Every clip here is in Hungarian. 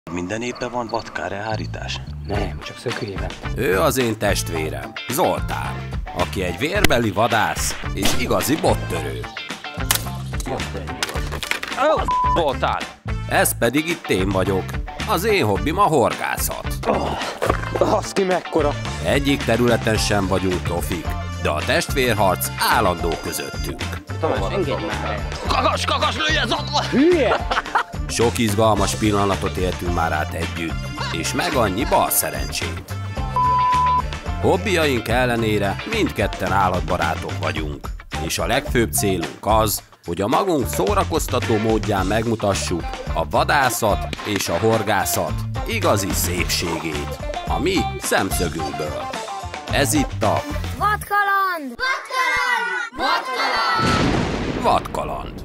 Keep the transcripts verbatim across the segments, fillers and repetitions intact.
Minden évben van vadkárehárítás? Nem, csak szökőjében. Ő az én testvérem, Zoltán, aki egy vérbeli vadász és igazi bottörő. Ó, Zoltán! Ez pedig itt én vagyok. Az én hobbim a horgászat. Oh, az ki mekkora! Egyik területen sem vagyunk profik, de a testvérharc állandó közöttünk. Tamás, engedj már el! Kakas, kakas, lője Zoltán! Hülye! Sok izgalmas pillanatot éltünk már át együtt, és meg annyi bal szerencsét. Hobbiaink ellenére mindketten állatbarátok vagyunk, és a legfőbb célunk az, hogy a magunk szórakoztató módján megmutassuk a vadászat és a horgászat igazi szépségét, a mi szemszögünkből. Ez itt a Vadkaland! Vadkaland! Vadkaland! Vadkaland.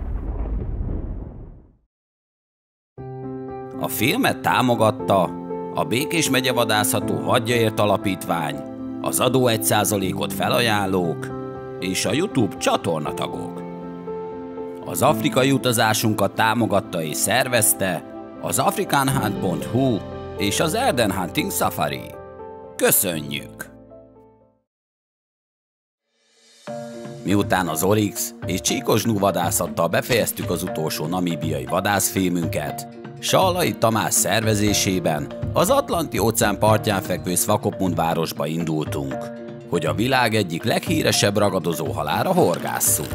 A filmet támogatta a Békés megye Vadászható Vadjaért Alapítvány, az adó egy százalékot felajánlók és a YouTube csatornatagok. Az afrikai utazásunkat támogatta és szervezte az african hunt pont hu és az Erdem Hunting Safari. Köszönjük! Miután az Oryx és Csíkos-Gnu vadászattal befejeztük az utolsó namíbiai vadászfilmünket, Sallai Tamás szervezésében az Atlanti-óceán partján fekvő Swakopmund városba indultunk, hogy a világ egyik leghíresebb ragadozó halálra horgásszunk.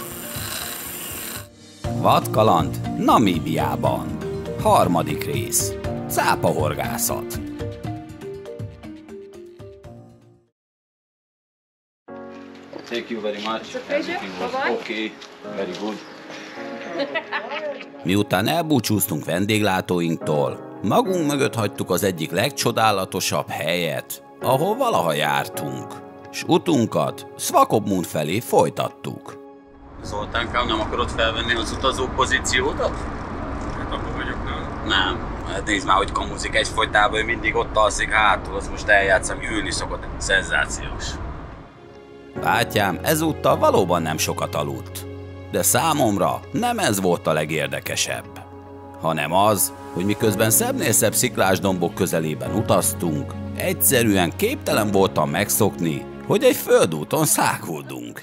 Vadkaland Namíbiában. Harmadik rész. Cápahorgászat. Thank you very much. It's a pleasure. Bye-bye. Okay, very good. Miután elbúcsúztunk vendéglátóinktól, magunk mögött hagytuk az egyik legcsodálatosabb helyet, ahol valaha jártunk, s utunkat Swakopmund felé folytattuk. Zoltánkám, nem akarod felvenni az utazó pozíciódat? Hát akkor vagyok, nem? Nem. Hát nézd már, hogy kamuzik egyfolytában, ő mindig ott alszik hátul, az most eljátszom, ülni szokott. Szenzációs. Bátyám ezúttal valóban nem sokat aludt, de számomra nem ez volt a legérdekesebb, hanem az, hogy miközben szebbnél szebb sziklásdombok közelében utaztunk, egyszerűen képtelen voltam megszokni, hogy egy földúton száguldunk.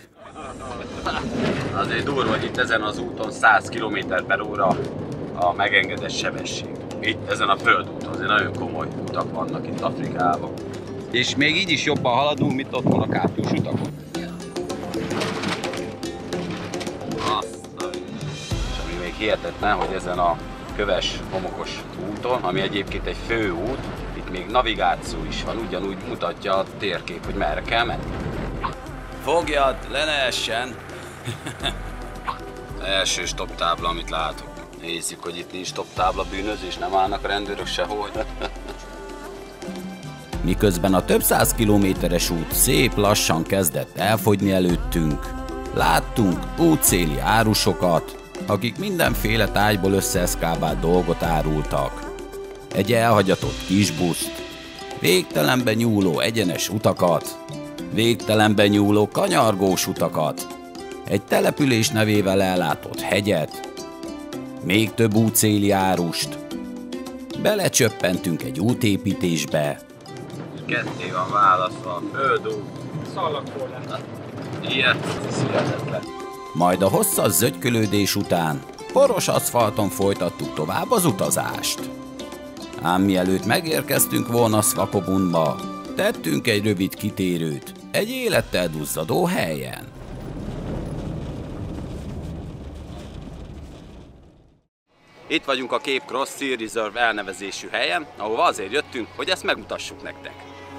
Azért durva, hogy itt ezen az úton száz kilométer per óra a megengedett sebesség. Itt ezen a földúton, azért nagyon komoly utak vannak itt Afrikában. És még így is jobban haladunk, mint ott van a kátyús utakon. És ami még hihetetlen, hogy ezen a köves, homokos úton, ami egyébként egy főút, itt még navigáció is van, ugyanúgy mutatja a térkép, hogy merre kell menni. Fogjad, le ne essen! Első stop tábla, amit látok. Nézzük, hogy itt nincs stop tábla, bűnözés, nem állnak rendőrök sehol. Miközben a több száz kilométeres út szép lassan kezdett elfogyni előttünk, láttunk útszéli árusokat, akik mindenféle tájból összeeszkábált dolgot árultak. Egy elhagyatott kisbuszt, végtelenben nyúló egyenes utakat, végtelenben nyúló kanyargós utakat, egy település nevével ellátott hegyet, még több útszéli árust. Belecsöppentünk egy útépítésbe. Ketté van választva a földút. Szallagforrás. Ilyet, ez hihetetlen. Majd a hosszas zögykölődés után poros aszfalton folytattuk tovább az utazást. Ám mielőtt megérkeztünk volna Swakopmundba, tettünk egy rövid kitérőt egy élettel duzzadó helyen. Itt vagyunk a Cape Cross Seal Reserve elnevezésű helyen, ahova azért jöttünk, hogy ezt megmutassuk nektek.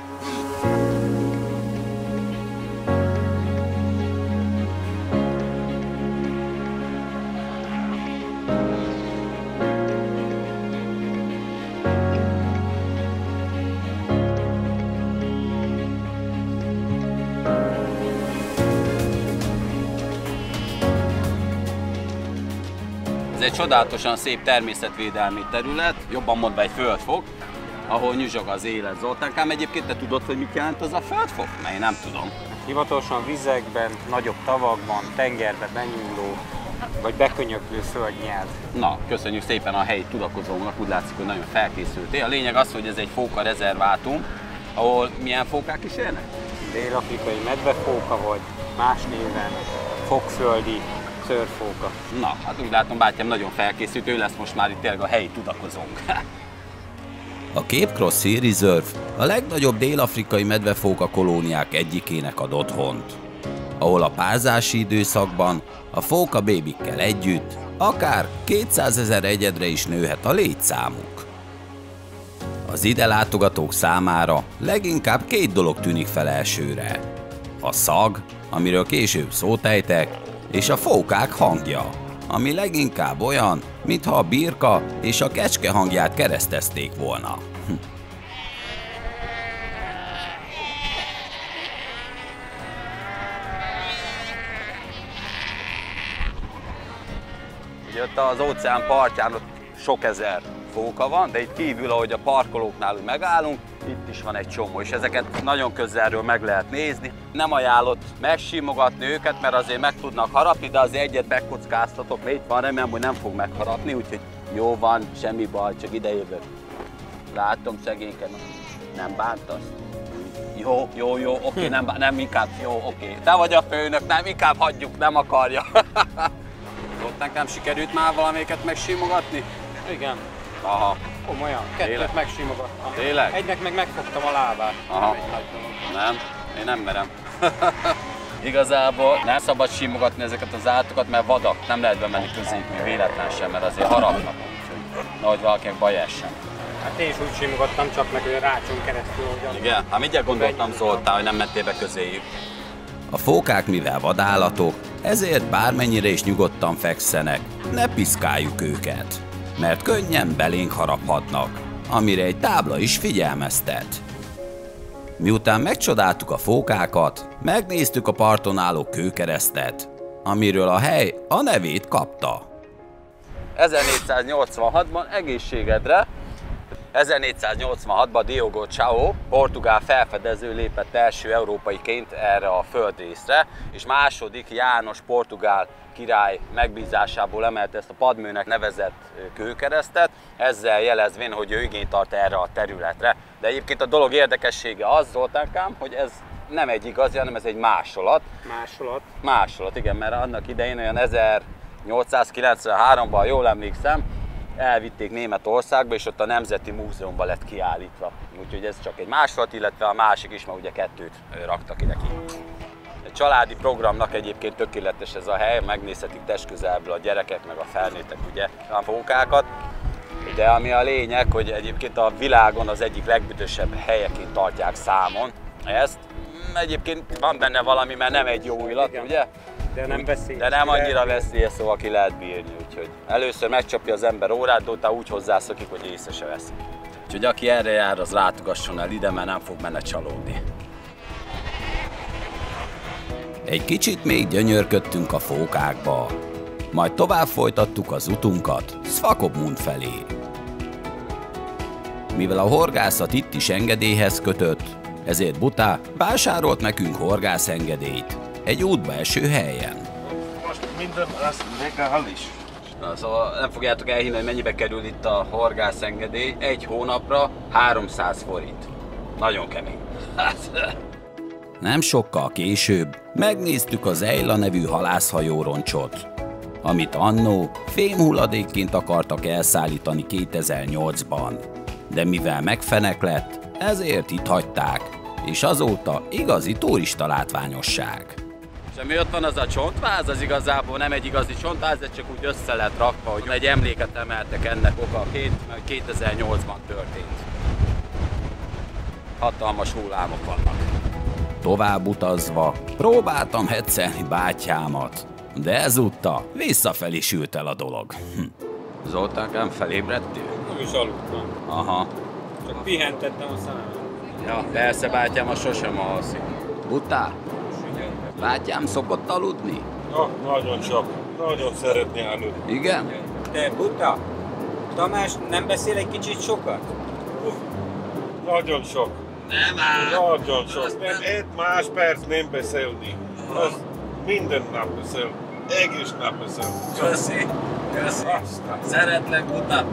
Ez egy csodálatosan szép természetvédelmi terület, jobban mondva egy földfok, ahol nyüzsog az élet. Zoltánkám, egyébként te tudod, hogy mit jelent az a földfok? Mert én nem tudom. Hivatalosan vizekben, nagyobb tavakban, tengerbe benyúló Vagy bekönyöklő szörnyelv. Na, köszönjük szépen a helyi tudakozónak, úgy látszik, hogy nagyon felkészültél. A lényeg az, hogy ez egy fóka rezervátum, ahol milyen fókák is élnek? Dél-afrikai medvefóka, vagy más néven fogföldi szőrfóka. Na, hát úgy látom, bátyám nagyon felkészült, ő lesz most már itt tényleg a helyi tudakozónk. A Cape Cross Sea Reserve a legnagyobb dél-afrikai medvefóka kolóniák egyikének ad otthont, ahol a párzási időszakban a fóka bébikkel együtt akár kétszázezer egyedre is nőhet a létszámuk. Az ide látogatók számára leginkább két dolog tűnik fel elsőre. A szag, amiről később szót ejtek, és a fókák hangja, ami leginkább olyan, mintha a birka és a kecske hangját keresztezték volna. Ugye ott az óceán partján ott sok ezer fóka van, de itt kívül, ahogy a parkolóknál úgy megállunk, itt is van egy csomó, és ezeket nagyon közelről meg lehet nézni. Nem ajánlott megsimogatni őket, mert azért meg tudnak harapni, de azért egyet megkockáztatok, mert itt van, remélem, hogy nem fog megharapni, úgyhogy jó van, semmi baj, csak idejövök. Látom, szegényken, nem bántasz? Jó, jó, jó, oké, nem, nem inkább, jó, oké. Te vagy a főnök, nem, inkább hagyjuk, nem akarja. Ott nekem sikerült már valamelyiket megsimogatni? Igen. Aha. Komolyan. Kettőt Tényleg? megsimogattam. Tényleg? Egynek meg megfogtam a lábát. Aha. Nem egy nagy dolog. Nem, én nem merem. Igazából nem szabad simogatni ezeket az állatokat, mert vadak, nem lehet bemenni közéjük, még véletlen sem, mert azért harapnak. Úgyhogy nehogy valakinek baj essen. Hát én is úgy simogattam, csak meg olyan rácson keresztül, hogy... Igen? Hát mindjárt gondoltam, Zoltán, hogy nem mentél be közéjük. A fókák mivel vadállatok, ezért bármennyire is nyugodtan fekszenek, ne piszkáljuk őket, mert könnyen belénk haraphatnak, amire egy tábla is figyelmeztet. Miután megcsodáltuk a fókákat, megnéztük a parton álló kőkeresztet, amiről a hely a nevét kapta. ezernégyszáznyolcvanhatban egészségedre, ezernégyszáznyolcvanhatban Diogo Chao, portugál felfedező lépett első európaiként erre a földrészre, és második János portugál király megbízásából emelte ezt a padmőnek nevezett kőkeresztet, ezzel jelezvén, hogy ő igényt tart erre a területre. De egyébként a dolog érdekessége az, Zoltánkám, hogy ez nem egy igazi, hanem ez egy másolat. Másolat. Másolat, igen, mert annak idején olyan ezernyolcszázkilencvenháromban, ha jól emlékszem, elvitték Németországba, és ott a Nemzeti Múzeumban lett kiállítva. Úgyhogy ez csak egy másolat, illetve a másik is, mert ugye kettőt raktak ide ki. Egy családi programnak egyébként tökéletes ez a hely, megnézhetik testközelből a gyerekek, meg a felnőttek ugye a fókákat. De ami a lényeg, hogy egyébként a világon az egyik legbüdösebb helyeként tartják számon ezt. Egyébként van benne valami, mert nem egy jó illat, igen, ugye? De nem veszélyes. De nem annyira veszélyes, szóval ki lehet bírni, úgyhogy először megcsapja az ember órát, de utána úgy hozzászokik, hogy észre se veszi. Úgyhogy aki erre jár, az látogasson el ide, mert nem fog benne csalódni. Egy kicsit még gyönyörködtünk a fókákba, majd tovább folytattuk az utunkat Swakopmund felé. Mivel a horgászat itt is engedélyhez kötött, ezért Buta vásárolt nekünk horgászengedélyt egy útbaeső helyen. Most minden az legális. Na, szóval nem fogjátok elhinni, hogy mennyibe kerül itt a horgászengedély. Egy hónapra háromszáz forint. Nagyon kemény. Nem sokkal később megnéztük az Eila nevű halászhajóroncsot, amit annó fémhulladékként akartak elszállítani kétezer-nyolcban, de mivel megfenek lett, ezért itt hagyták, és azóta igazi turista látványosság. És ami ott van az a csontváz, az igazából nem egy igazi csontváz, ez csak úgy össze lett rakva, hogy egy emléket emeltek ennek okaként, mert kétezer-nyolcban történt. Hatalmas hullámok vannak. Tovább utazva próbáltam heccelni bátyámat, de ezúttal visszafelé sült el a dolog. Hm. Zoltánkám, felébredtél? Nem is aludtam. Aha. Csak pihentettem a szememet. Ja, persze, bátyám, a sosem alszik. Buta, bátyám szokott aludni? Ja, nagyon sok. Nagyon szeretné aludni. Igen? Te Buta, Tamás nem beszél egy kicsit sokat? Nagyon sok. Nem áll! Nagyon sok. Nem egy más perc nem beszélni. Az minden nap beszél. Egész nap eszem. Köszi, köszi. Szeretlek, utat.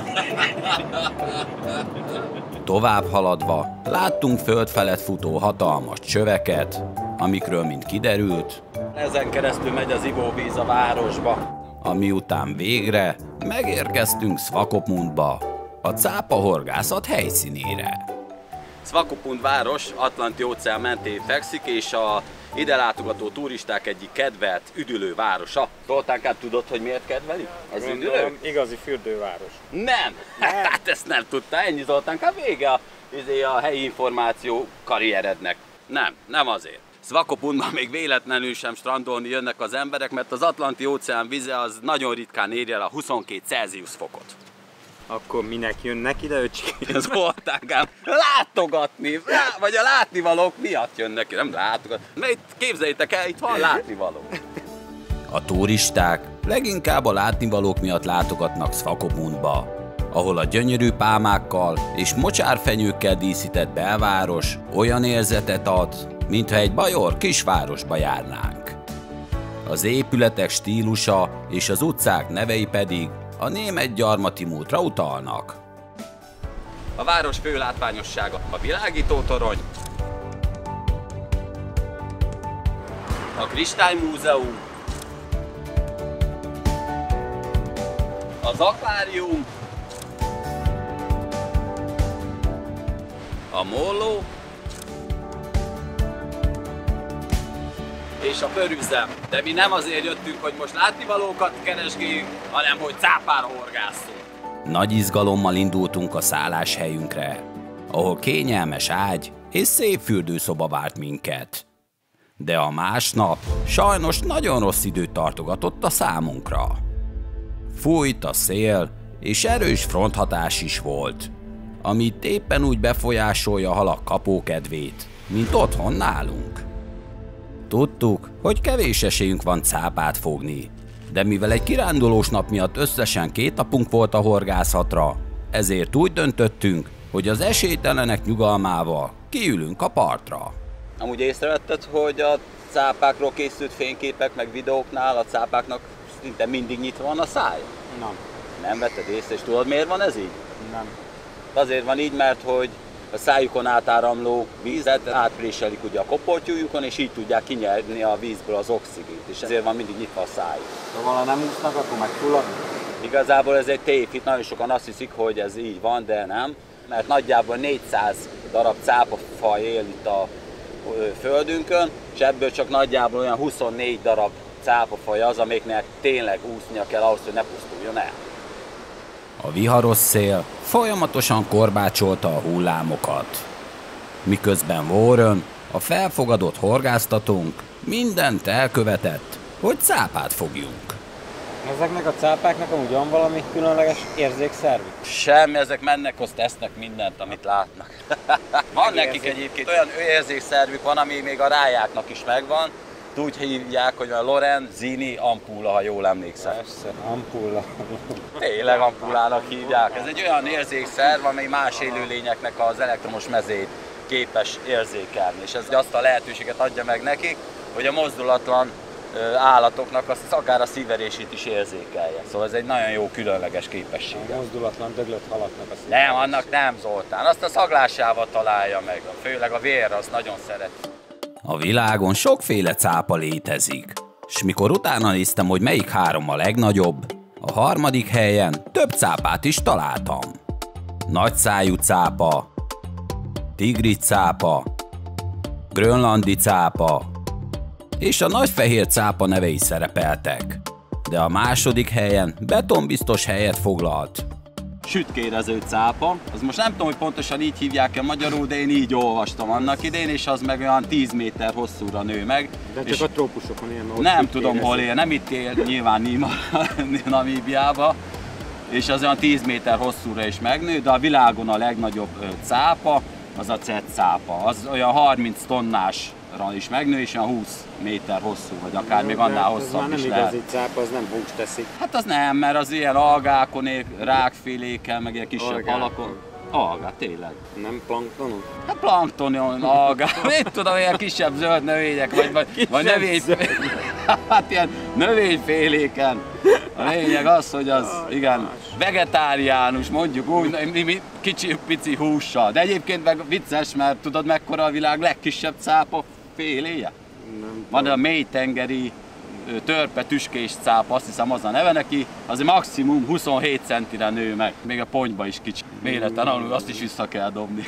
Tovább haladva láttunk föld felett futó hatalmas csöveket, amikről, mint kiderült, Ezen keresztül megy az ivóvíz a városba. ami után végre megérkeztünk Swakopmundba, a cápahorgászat helyszínére. Swakopmund város Atlanti-óceán mentén fekszik, és a ide látogató turisták egyik kedvelt üdülő városa. Zoltánkám, tudod, hogy miért kedvelik az üdülő? Gondolom, igazi fürdőváros. Nem! Hát ezt nem tudta, ennyi Zoltánkám, vége a, a helyi információ karrierednek. Nem, nem azért. Swakopmundban még véletlenül sem strandolni jönnek az emberek, mert az Atlanti-óceán vize az nagyon ritkán érje el a huszonkét Celsius fokot. Akkor minek jönnek ide, öcsém? Zoltánkám, látogatni, vagy a látnivalók miatt jönnek ki, nem látogatni. Mert itt képzeljétek el, itt van látnivaló. A turisták leginkább a látnivalók miatt látogatnak Swakopmundba, ahol a gyönyörű pálmákkal és mocsárfenyőkkel díszített belváros olyan érzetet ad, mintha egy bajor kisvárosba járnánk. Az épületek stílusa és az utcák nevei pedig a német gyarmati múltra utalnak. A város fő látványossága a világítótorony, a Kristálymúzeum, az akvárium, a molló és a pörüzem. De mi nem azért jöttünk, hogy most látnivalókat keresgéljünk, hanem hogy cápára horgásszunk. Nagy izgalommal indultunk a szálláshelyünkre, ahol kényelmes ágy és szép fürdőszoba várt minket. De a másnap sajnos nagyon rossz időt tartogatott a számunkra. Fújt a szél, és erős fronthatás is volt, ami itt éppen úgy befolyásolja a halak kapókedvét, mint otthon nálunk. Tudtuk, hogy kevés esélyünk van cápát fogni, de mivel egy kirándulós nap miatt összesen két napunk volt a horgászatra, ezért úgy döntöttünk, hogy az esélytelenek nyugalmával kiülünk a partra. Amúgy észrevetted, hogy a cápákról készült fényképek meg videóknál a cápáknak szinte mindig nyitva van a szája? Nem. Nem vetted észre, és tudod miért van ez így? Nem. Azért van így, mert hogy a szájukon átáramló vízet átpréselik ugye a kopoltyújukon, és így tudják kinyerni a vízből az oxigént, és ezért van mindig nyitva a szájuk. Szóval ha nem úsznak, akkor megfulladnak? Igazából ez egy tévhit, nagyon sokan azt hiszik, hogy ez így van, de nem, mert nagyjából négyszáz darab cápafaj él itt a földünkön, és ebből csak nagyjából olyan huszonnégy darab cápafaj az, amiknek tényleg úsznia kell ahhoz, hogy ne pusztuljon el. A viharos szél folyamatosan korbácsolta a hullámokat. Miközben Warren, a felfogadott horgásztatónk, mindent elkövetett, hogy cápát fogjunk. Ezeknek a cápáknak amúgy van valami különleges érzékszervük? Semmi, ezek mennek, azt tesznek mindent, amit látnak. Van nekik egyébként olyan érzékszervük van, ami még a rájáknak is megvan. Úgy hívják, hogy a Lorenzini ampulla, ha jól emlékszem. Persze, ampulla. Tényleg ampullának hívják. Ez egy olyan érzékszerv, amely más élőlényeknek az elektromos mezét képes érzékelni. És ez azt a lehetőséget adja meg nekik, hogy a mozdulatlan állatoknak azt akár a szívverését is érzékelje. Szóval ez egy nagyon jó, különleges képesség. A mozdulatlan döglött halaknak a szívverését. Nem, annak nem, Zoltán. Azt a szaglásával találja meg. Főleg a vér, azt nagyon szeret. A világon sokféle cápa létezik, s mikor utána néztem, hogy melyik három a legnagyobb, a harmadik helyen több cápát is találtam. Nagyszájú cápa, tigris cápa, grönlandi cápa és a nagyfehér cápa nevei szerepeltek, de a második helyen betonbiztos helyet foglalt Sütkérező cápa, az most nem tudom, hogy pontosan így hívják-e magyarul, de én így olvastam annak idén, és az meg olyan tíz méter hosszúra nő meg. De csak és a trópusokon ilyen. nem tudom, hol él, nem itt él, nyilván Namíbiában, és az olyan tíz méter hosszúra is megnő, de a világon a legnagyobb cápa, az a cetcápa, az olyan harminc tonnásra is megnő, és olyan húsz méter hosszú, vagy akár no, még annál hosszabb is lehet. Ez nem igazi cápa, az nem húst teszik. Hát az nem, mert az ilyen algákon él, rákfélékkel, meg ilyen kisebb Algák. halakon. Algát, tényleg. Nem planktonon? Hát planktonon, algák, mit tudom, ilyen kisebb zöld növények, vagy, vagy, vagy növény... Hát ilyen növényféléken. A lényeg az, hogy az, igen, vegetáriánus, mondjuk úgy, mi, mi, kicsi, pici hússal. De egyébként meg vicces, mert tudod mekkora a világ legkisebb cápa féléje? Van a mélytengeri törpe tüskés cápa, azt hiszem az a neve neki, az maximum huszonhét centire nő meg, még a pontyba is kicsi. Méretlen, azt is vissza kell dobni.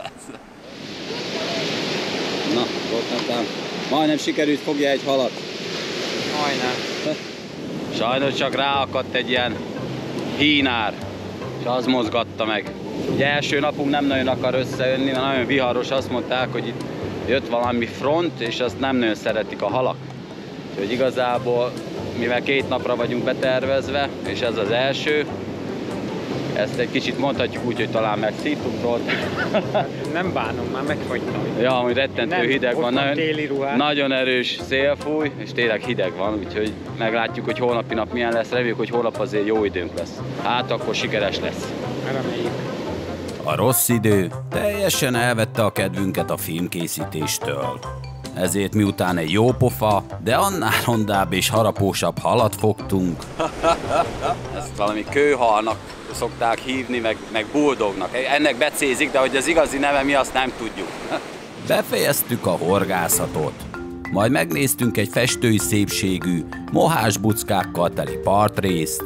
Na, ott nem, majdnem sikerült fogja egy halat. Majdnem. Sajnos csak ráakadt egy ilyen hínár, és az mozgatta meg. Ugye első napunk nem nagyon akar összejönni, mert nagyon viharos, azt mondták, hogy itt jött valami front, és azt nem nagyon szeretik a halak. Úgyhogy igazából, mivel két napra vagyunk betervezve, és ez az első, ezt egy kicsit mondhatjuk úgy, hogy talán megszívtunk róla. Nem bánom, már megfagytam. Ja, hogy rettentő nem, hideg van, nagyon, nagyon nagyon erős szél fúj, és tényleg hideg van, úgyhogy meglátjuk, hogy holnapi nap milyen lesz. Reméljük, hogy holnap azért jó időnk lesz. Hát akkor sikeres lesz. Reméljük. A rossz idő teljesen elvette a kedvünket a filmkészítéstől. Ezért miután egy jó pofa, de annál rondább és harapósabb halat fogtunk. Ezt valami kőhalnak szokták hívni, meg, meg buldognak. Ennek becézik, de hogy az igazi neve mi, azt nem tudjuk. Befejeztük a horgászatot. Majd megnéztünk egy festői szépségű, mohás buckákkal teli partrészt,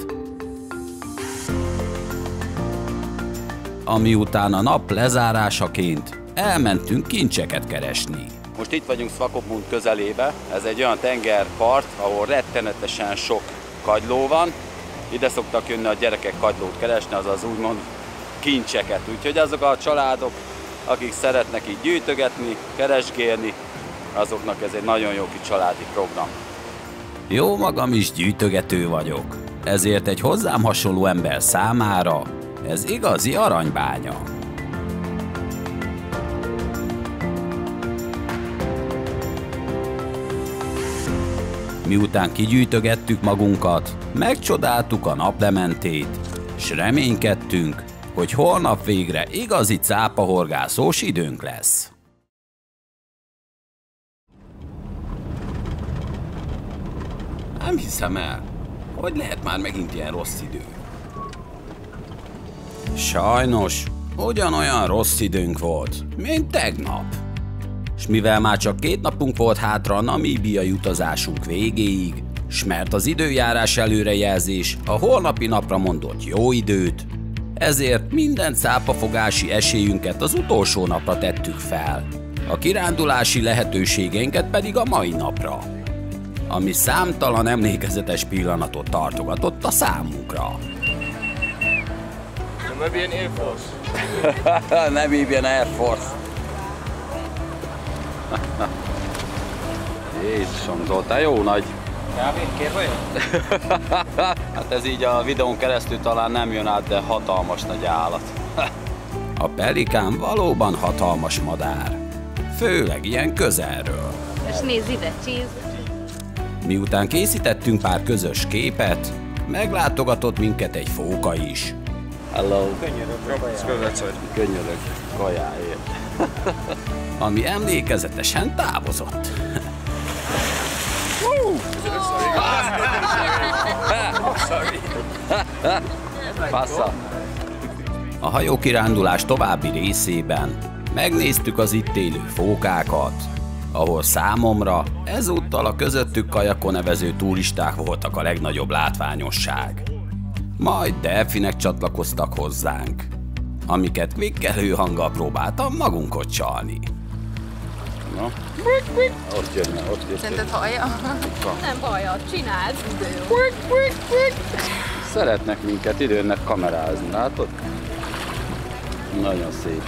ami után a nap lezárásaként elmentünk kincseket keresni. Most itt vagyunk Swakopmund közelébe, ez egy olyan tengerpart, ahol rettenetesen sok kagyló van. Ide szoktak jönni a gyerekek kagylót keresni, azaz úgymond kincseket. Úgyhogy azok a családok, akik szeretnek így gyűjtögetni, keresgélni, azoknak ez egy nagyon jó kis családi program. Jó magam is gyűjtögető vagyok, ezért egy hozzám hasonló ember számára ez igazi aranybánya. Miután kigyűjtögettük magunkat, megcsodáltuk a naplementét, s reménykedtünk, hogy holnap végre igazi cápahorgászós időnk lesz. Nem hiszem el, hogy lehet már megint ilyen rossz idő. Sajnos, ugyanolyan rossz időnk volt, mint tegnap. S mivel már csak két napunk volt hátra a namíbiai utazásunk végéig, s mert az időjárás előrejelzés a holnapi napra mondott jó időt, ezért minden cápafogási esélyünket az utolsó napra tettük fel, a kirándulási lehetőségeinket pedig a mai napra, ami számtalan emlékezetes pillanatot tartogatott a számunkra. Namibian Air Force. Namibian Air Force. Jézusom, Zoltán, jó nagy. Kávét kér vagy? Hát ez így a videón keresztül talán nem jön át, de hatalmas nagy állat. A pelikán valóban hatalmas madár, főleg ilyen közelről. És nézd ide, cheese. Miután készítettünk pár közös képet, meglátogatott minket egy fóka is. Hello. Könyörög, Könyörög kajáért. Ami emlékezetesen távozott. Passza. A hajókirándulás további részében megnéztük az itt élő fókákat, ahol számomra ezúttal a közöttük kajakon nevező turisták voltak a legnagyobb látványosság. Majd delfinek csatlakoztak hozzánk, amiket kvikkelő hanggal próbáltam magunkot csalni. Na, ott jönne, ott jönne. Szerinted hallja? Nem hallja, csináld. Szeretnek minket időnnek kamerázni, látod? Nagyon szép.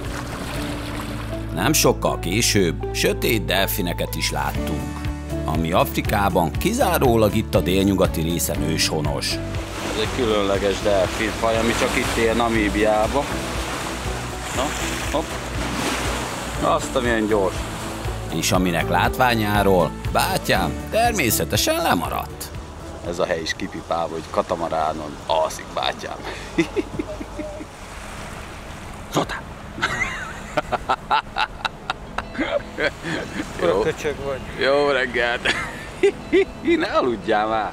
Nem sokkal később sötét delfineket is láttunk, ami Afrikában kizárólag itt a délnyugati részen őshonos. Ez egy különleges delfinfaj, ami csak itt él Namíbiába. Na, hopp. Azt, amilyen gyors. És aminek látványáról bátyám természetesen lemaradt. Ez a hely is kipipálva, hogy katamaránon alszik bátyám. Zoltán! Jó. Köcsög vagy. Jó reggelt! Ne aludjál már!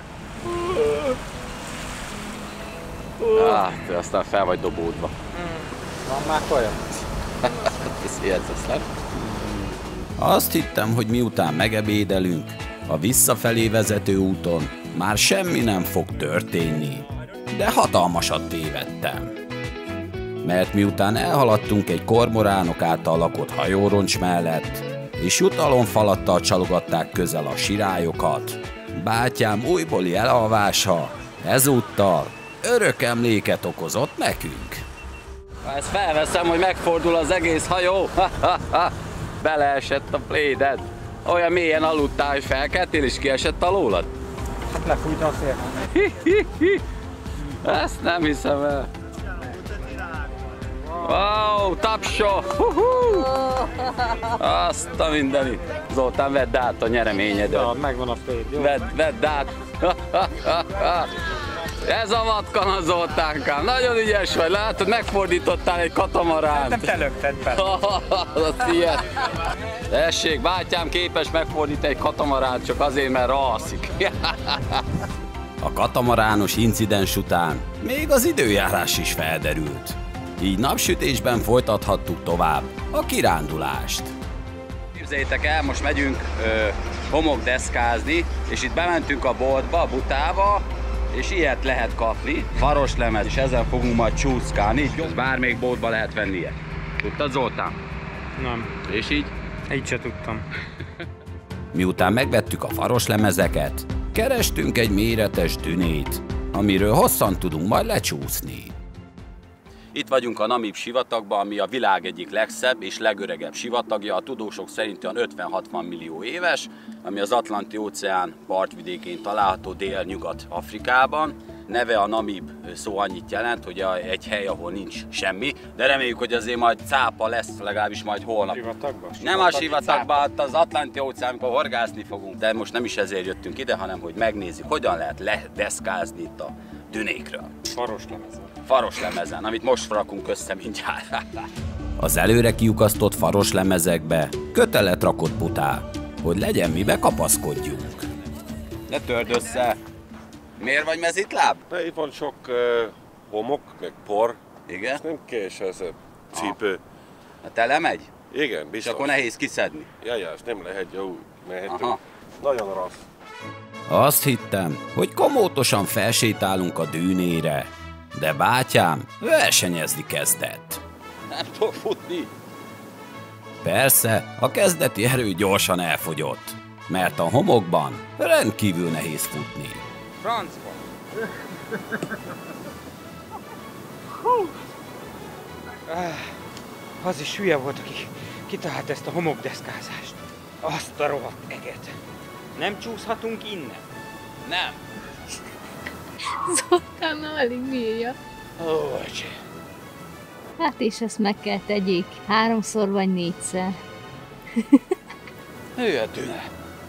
Ah, te aztán fel vagy dobódva. Van már kaja? Ez hihetetlen. Azt hittem, hogy miután megebédelünk, a visszafelé vezető úton már semmi nem fog történni, de hatalmasat tévedtem. Mert miután elhaladtunk egy kormoránok által lakott hajóroncs mellett, és jutalomfalattal csalogatták közel a sirályokat, bátyám újbóli elalvása ezúttal örök emléket okozott nekünk. Ha ezt felveszem, hogy megfordul az egész hajó, beleesett a pléded. Olyan mélyen aludtál, hogy felkeltél és kiesett alólad? Hát lefújt a szél. Ezt nem hiszem el. Wow, tapso! Huhu! Azt a mindenit. Zoltán, vedd át a nyereményedet. Ja, megvan a pléd, jó? Vedd, vedd át. Ez a vatkana, Zoltánkám. Nagyon ügyes vagy. Látod, megfordítottál egy katamaránt. Nem te lökted be. Az ilyet. Tessék, bátyám képes megfordítani egy katamaránt, csak azért, mert alszik. A katamarános incidens után még az időjárás is felderült. Így napsütésben folytathattuk tovább a kirándulást. Képzeljétek el, most megyünk ö, homokdeszkázni, és itt bementünk a boltba, a Butába, és ilyet lehet kapni, faroslemez, és ezen fogunk majd csúszkálni. Bármelyik boltba lehet venni ilyet. Tudtad, Zoltán? Nem. És így? Így se tudtam. Miután megvettük a faroslemezeket, kerestünk egy méretes dünét, amiről hosszan tudunk majd lecsúszni. Itt vagyunk a Namib sivatagban, ami a világ egyik legszebb és legöregebb sivatagja, a tudósok szerint olyan ötven-hatvan millió éves, ami az Atlanti-óceán partvidékén található Dél-Nyugat-Afrikában. Neve a Namib szó annyit jelent, hogy egy hely, ahol nincs semmi, de reméljük, hogy azért majd cápa lesz, legalábbis majd holnap. Sivatagban? Nem a sivatagban, az Atlanti-óceán, amikor horgászni fogunk, de most nem is ezért jöttünk ide, hanem hogy megnézzük, hogyan lehet ledeszkázni itt a dünékről. Faroslemezen. Faroslemezen, amit most rakunk össze mindjárt. Az előre kiukasztott faroslemezekbe kötelet rakott Butá, hogy legyen mibe kapaszkodjunk. Ne törd össze! Miért vagy mezitláb? Na, itt van sok uh, homok, meg por. Igen? Ez nem kés ez a cipő. A tele megy? Igen, És biztos. akkor nehéz kiszedni. Ja, ja, ez nem lehet jó. Mehetünk. Aha. Nagyon rossz. Azt hittem, hogy komótosan felsétálunk a dűnére, de bátyám versenyezni kezdett. Nem tudok futni. Persze, a kezdeti erő gyorsan elfogyott, mert a homokban rendkívül nehéz futni. Francba. Az is hülye volt, aki kitalált ezt a homokdeszkázást. Azt a rohadt eget. Nem csúszhatunk innen? Nem. Zoltán már alig bírja. Ó, öcsém. Hát és ezt meg kell tegyék. Háromszor vagy négyszer. Ő a Düne.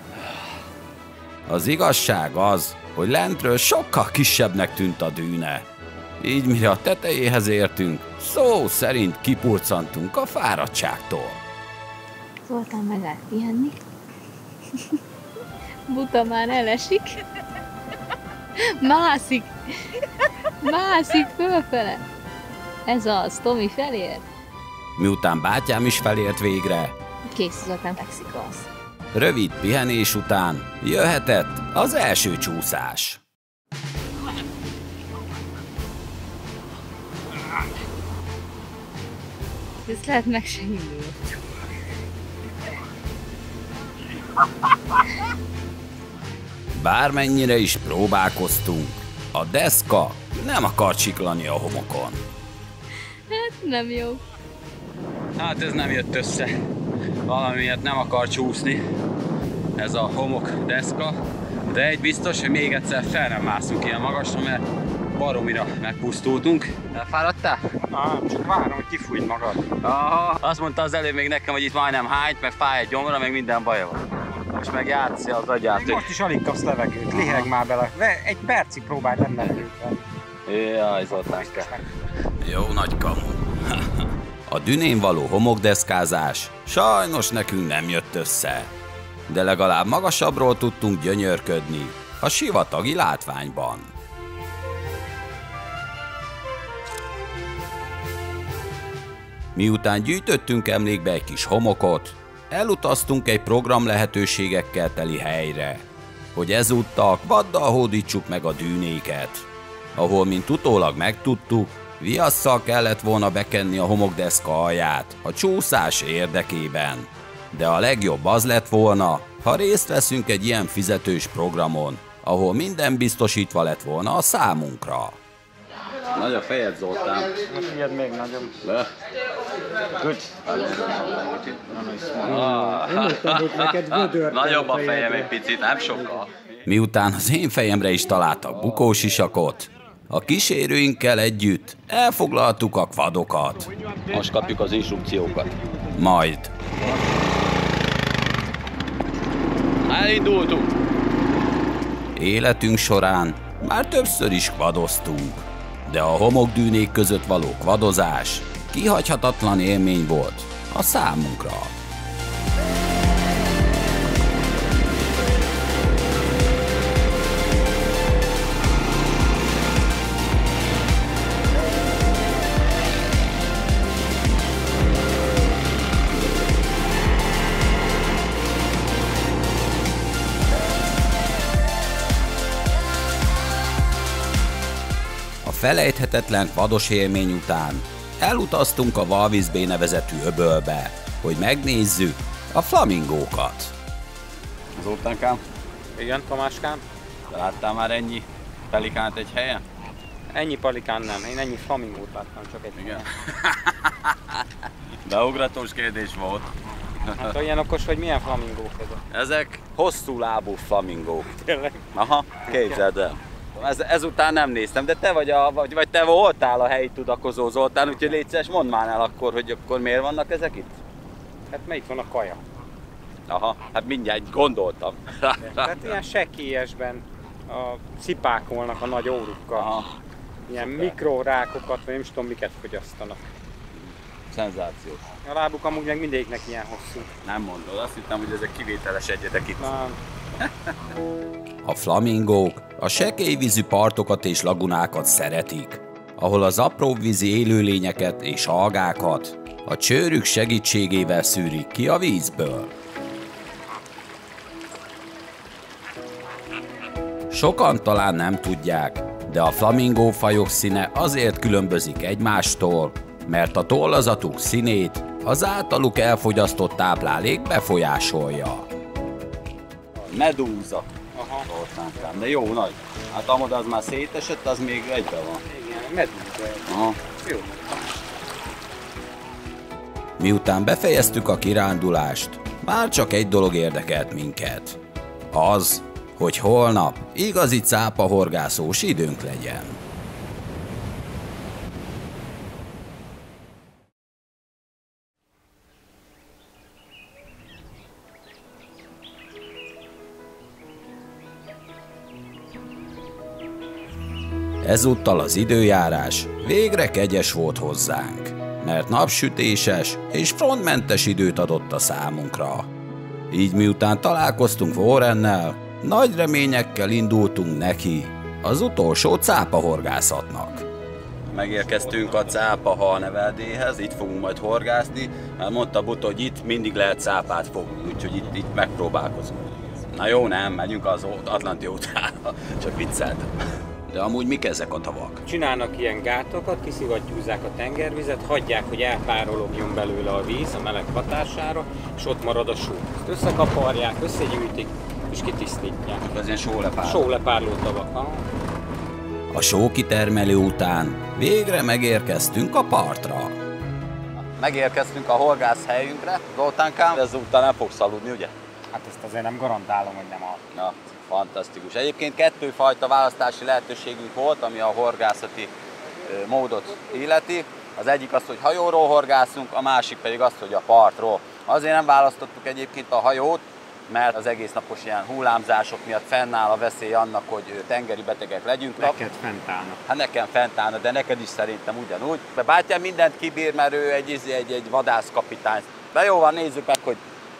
Az igazság az, hogy lentről sokkal kisebbnek tűnt a dűne. Így mire a tetejéhez értünk, szó szerint kipurcantunk a fáradtságtól. Zoltán megállt pihenni. Buta már elesik. Mászik. Mászik fölfele. Ez az, Tomi felér. Miután bátyám is felért végre, Kész, Zoltán fekszik az. rövid pihenés után jöhetett az első csúszás. Ezt lehet meg se hinni. Bármennyire is próbálkoztunk, a deszka nem akart siklani a homokon. Hát nem jó. Hát ez nem jött össze. Valamiért nem akar csúszni ez a homokdeszka. De egy biztos, hogy még egyszer fel nem mászunk ilyen magasra, mert baromira megpusztultunk. Elfáradtál? Ah, csak várom, hogy kifújt magad. Aha, azt mondta az előbb még nekem, hogy itt majdnem hányt, meg fáj egy gyomra, meg minden baja van. Most meg játszi az agyát. Még most is alig kapsz levegőt, liheg már bele. Egy percig próbáld nem levegőt venni. Jaj, Zoltán. Jó nagy kamu. A dünén való homokdeszkázás sajnos nekünk nem jött össze. de legalább magasabbról tudtunk gyönyörködni a sivatagi látványban. Miután gyűjtöttünk emlékbe egy kis homokot, elutaztunk egy program lehetőségekkel teli helyre, hogy ezúttal vaddal hódítsuk meg a dűnéket, ahol, mint utólag megtudtuk, viasszal kellett volna bekenni a homokdeszka alját a csúszás érdekében. De a legjobb az lett volna, ha részt veszünk egy ilyen fizetős programon, ahol minden biztosítva lett volna a számunkra. Nagy a fejed, Zoltán. Most ilyet még nagyobb. Le. Good. Nagyobb a fejem egy picit, nem sokkal. Miután az én fejemre is találtak bukósisakot, a kísérőinkkel együtt elfoglaltuk a kvadokat. Most kapjuk az instrukciókat. Majd elindultunk. életünk során már többször is kvadoztunk, de a homokdűnék között való kvadozás kihagyhatatlan élmény volt a számunkra. A felejthetetlen kvados élmény után elutaztunk a Walvis Bay nevezetű öbölbe, hogy megnézzük a flamingókat. Zoltánkám, Igen, Tamáskám? láttál már ennyi pelikánt egy helyen? Ennyi palikán nem, én ennyi flamingót láttam, csak egy. Igen. Beugratós kérdés volt. Hát olyan okos, hogy milyen flamingók ezek? Ezek hosszú lábú flamingók. Tényleg? Aha, képzeld el. Ez, ezután nem néztem, de te vagy, a, vagy, vagy te voltál a helyi tudakozó, Zoltán, úgyhogy légy szíves, mondd már el akkor, hogy akkor miért vannak ezek itt? Hát melyik van a kaja? Aha, hát mindjárt gondoltam. Tehát ilyen sekélyesben a szipákolnak a nagy órukkal. Aha. Ilyen mikrorákokat, vagy nem is tudom miket fogyasztanak. Szenzációs. A lábuk amúgy meg mindegyiknek ilyen hosszú. Nem mondod, azt hittem, hogy ezek kivételes egyetek itt. Na, A flamingók a sekélyvízű partokat és lagunákat szeretik, ahol az apróbb vízi élőlényeket és algákat a csőrük segítségével szűrik ki a vízből. Sokan talán nem tudják, de a flamingófajok színe azért különbözik egymástól, mert a tollazatuk színét az általuk elfogyasztott táplálék befolyásolja. Medúza. aha. Zoltánkám, de jó nagy. Hát amod az már szétesett, az még egyben van. Igen, medúza. Aha. Jó. Miután befejeztük a kirándulást, már csak egy dolog érdekelt minket. Az, hogy holnap igazi cápahorgászós időnk legyen. Ezúttal az időjárás végre kegyes volt hozzánk, mert napsütéses és frontmentes időt adott a számunkra. Így miután találkoztunk Warrennel, nagy reményekkel indultunk neki az utolsó cápahorgászatnak. Megérkeztünk a cápahal neveldéhez, itt fogunk majd horgászni, mert mondta Buta, hogy itt mindig lehet cápát fogni, úgyhogy itt, itt megpróbálkozunk. Na jó, nem, megyünk az Atlanti óceánra, csak vicceltem. De amúgy mik ezek a tavak? Csinálnak ilyen gátokat, kiszivattyúzzák a tengervizet, hagyják, hogy elpárologjon belőle a víz a meleg hatására, és ott marad a só. Ezt összekaparják, összegyűjtik, és kitisztítják. Ez ilyen sólepárló. Sólepárló tavak. Ha? A só kitermelő után végre megérkeztünk a partra. Megérkeztünk a horgász helyünkre, Zoltánkám, ezúttal nem fogsz aludni, ugye? Hát ezt azért nem garantálom, hogy nem al. Na, fantasztikus. Egyébként kettőfajta választási lehetőségünk volt, ami a horgászati módot illeti. Az egyik az, hogy hajóról horgászunk, a másik pedig az, hogy a partról. Azért nem választottuk egyébként a hajót, mert az egész napos ilyen hullámzások miatt fennáll a veszély annak, hogy tengeri betegek legyünk. Neked fent állnak. Hát nekem fent állna, de neked is szerintem ugyanúgy. De bátyám mindent kibír, mert ő egy, egy, egy vadászkapitány. De jó van, nézzük meg, hogy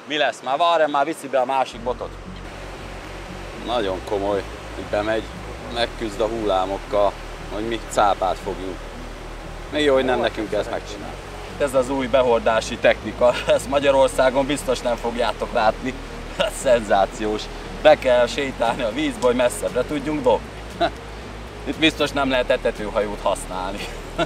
Mi lesz? Már Warren már viszi be a másik botot. Nagyon komoly, hogy bemegy, megküzd a hullámokkal, hogy mi cápát fogjunk. Még jó, hogy nem nekünk ezt megcsinál. Ez az új behordási technika, ezt Magyarországon biztos nem fogjátok látni. Ez szenzációs. Be kell sétálni a vízbe, hogy messzebbre tudjunk dobni. Itt biztos nem lehet etetőhajót használni.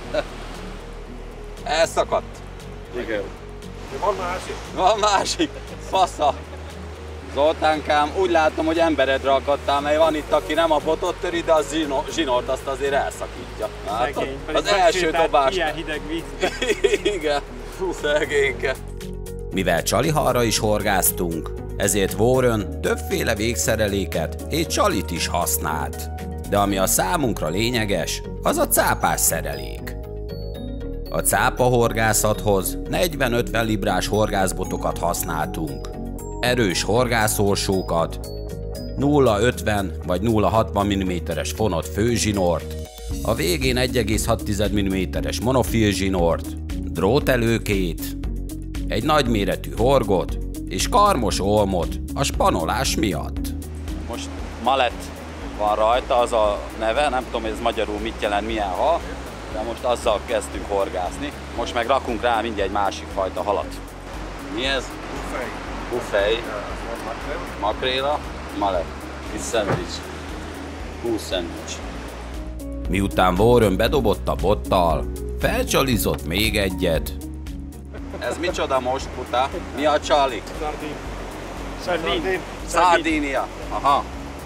Elszakadt. Igen. Van másik? Van másik. Fasza. Zoltánkám, úgy látom, hogy emberedre akadtál, mert van itt, aki nem a botot töri, de a zsinort azt azért elszakítja. Szegény, az első dobás. Ilyen hideg vízbe. Igen. Fú, szegényke. Mivel csalihalra is horgáztunk, ezért Warren többféle végszereléket és csalit is használt. De ami a számunkra lényeges, az a cápás szerelék. A cápahorgászathoz negyven-ötven librás horgászbotokat használtunk. Erős horgászorsókat, nulla ötven vagy nulla hatvan milliméteres fonott főzsinort, a végén egy egész hat milliméteres monofil zsinort, drótelőkét, egy nagyméretű horgot és karmos olmot a spanolás miatt. Most malett van rajta, az a neve, nem tudom, hogy ez magyarul mit jelent, milyen hal, de most azzal kezdtünk horgászni. Most meg rakunk rá mindjárt egy másik fajta halat. Mi ez? Buffej. Buffej, makréla, malett, és szendvics. Hú, szendvics. Miután Warren bedobott a bottal, felcsalizott még egyet. Ez micsoda most, puta? Mi a csali? Sardin. Sardin. Szardínia. Aha.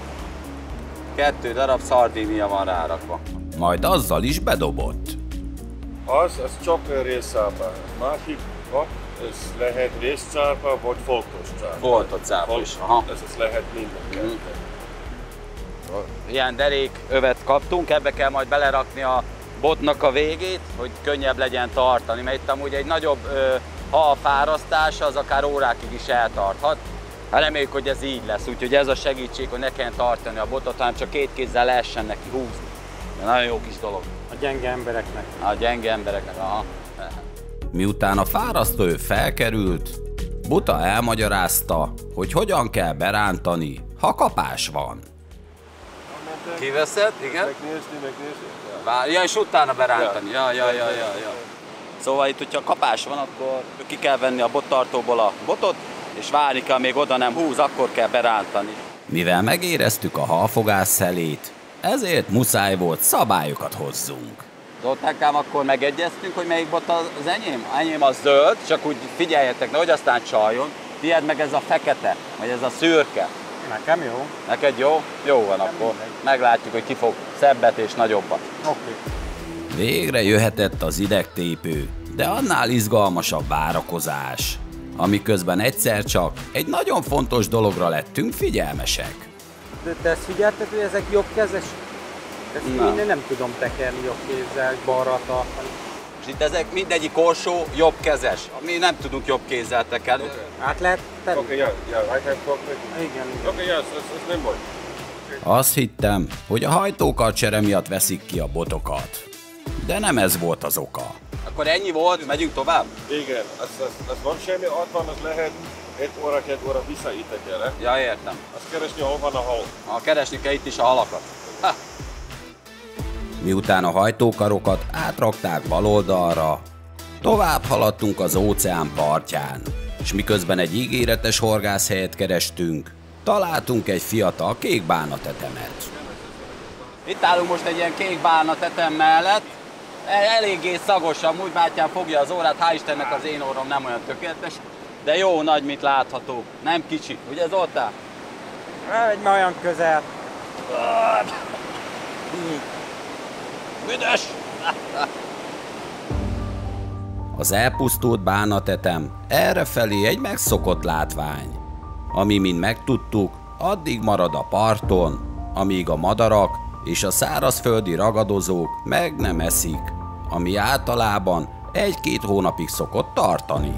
Kettő darab szardínia van rárakva. Majd azzal is bedobott. Az, az csak részszápa. Másik, ott, ez lehet részszápa, vagy foltos cápa. Foltot cápa is. Aha. Ez, ez lehet minden. Mm. Ilyen derék övet kaptunk, ebbe kell majd belerakni a botnak a végét, hogy könnyebb legyen tartani, mert itt amúgy egy nagyobb ö, halfárasztás az akár órákig is eltarthat. Hát reméljük, hogy ez így lesz, úgyhogy ez a segítség, hogy ne kelljen tartani a botot, hanem csak két kézzel lehessen neki húzni. De nagyon jó kis dolog. A gyenge embereknek. A gyenge embereknek, aha. Miután a fárasztóöv felkerült, Buta elmagyarázta, hogy hogyan kell berántani, ha kapás van. Kiveszed, igen? Megnézni, megnézni. Vár, ja, és utána berántani. Ja, ja, ja, ja, ja. Szóval itt, hogyha kapás van, akkor ki kell venni a bottartóból a botot, és várni kell, még oda nem húz, akkor kell berántani. Mivel megéreztük a halfogás szelét, ezért muszáj volt szabályokat hozzunk. Zoltánkám, akkor megegyeztünk, hogy melyik bot az enyém? A enyém az zöld, csak úgy figyeljetek, nehogy aztán csaljon. Tied meg ez a fekete, vagy ez a szürke. Nekem jó. Neked jó? Jó van akkor. Meglátjuk, hogy ki fog szebbet és nagyobbat. Oké. Okay. Végre jöhetett az idegtépő, de annál izgalmasabb várakozás, amiközben egyszer csak egy nagyon fontos dologra lettünk figyelmesek. De te ezt figyelted, hogy ezek jobbkezes? Ezt nem. Én nem tudom tekerni jobb kézzel, balra tartani. És itt ezek mindegyik orsó jobbkezes. Mi nem tudunk jobb kézzel tekerni. Át lehet tenni? Oké, ja, ja, right hand talk. Igen, igen. Oké, ja, ez, ez nem baj. Azt hittem, hogy a hajtókarcsere miatt veszik ki a botokat. De nem ez volt az oka. Akkor ennyi volt, megyünk tovább? Igen, az, az, az van semmi, ott van, az lehet egy óra, két óra visszaítekele. Ja, értem. Azt keresni, hol van a hal. Ha keresni kell itt is a halakat. Ha. Miután a hajtókarokat átrakták bal oldalra, tovább haladtunk az óceán partján, és miközben egy ígéretes horgászhelyet kerestünk, találtunk egy fiatal kékbánatetemet. Itt állunk most egy ilyen kékbálna tetem mellett. Eléggé szagos, amúgy Mátyán fogja az órát, hál' Istennek az én orrom nem olyan tökéletes, de jó nagy, mint látható. Nem kicsi, ugye Zoltán? Egy ma olyan közel. Büdös! Az elpusztult bánatetem errefelé egy megszokott látvány, ami, mint megtudtuk, addig marad a parton, amíg a madarak és a szárazföldi ragadozók meg nem eszik, ami általában egy-két hónapig szokott tartani.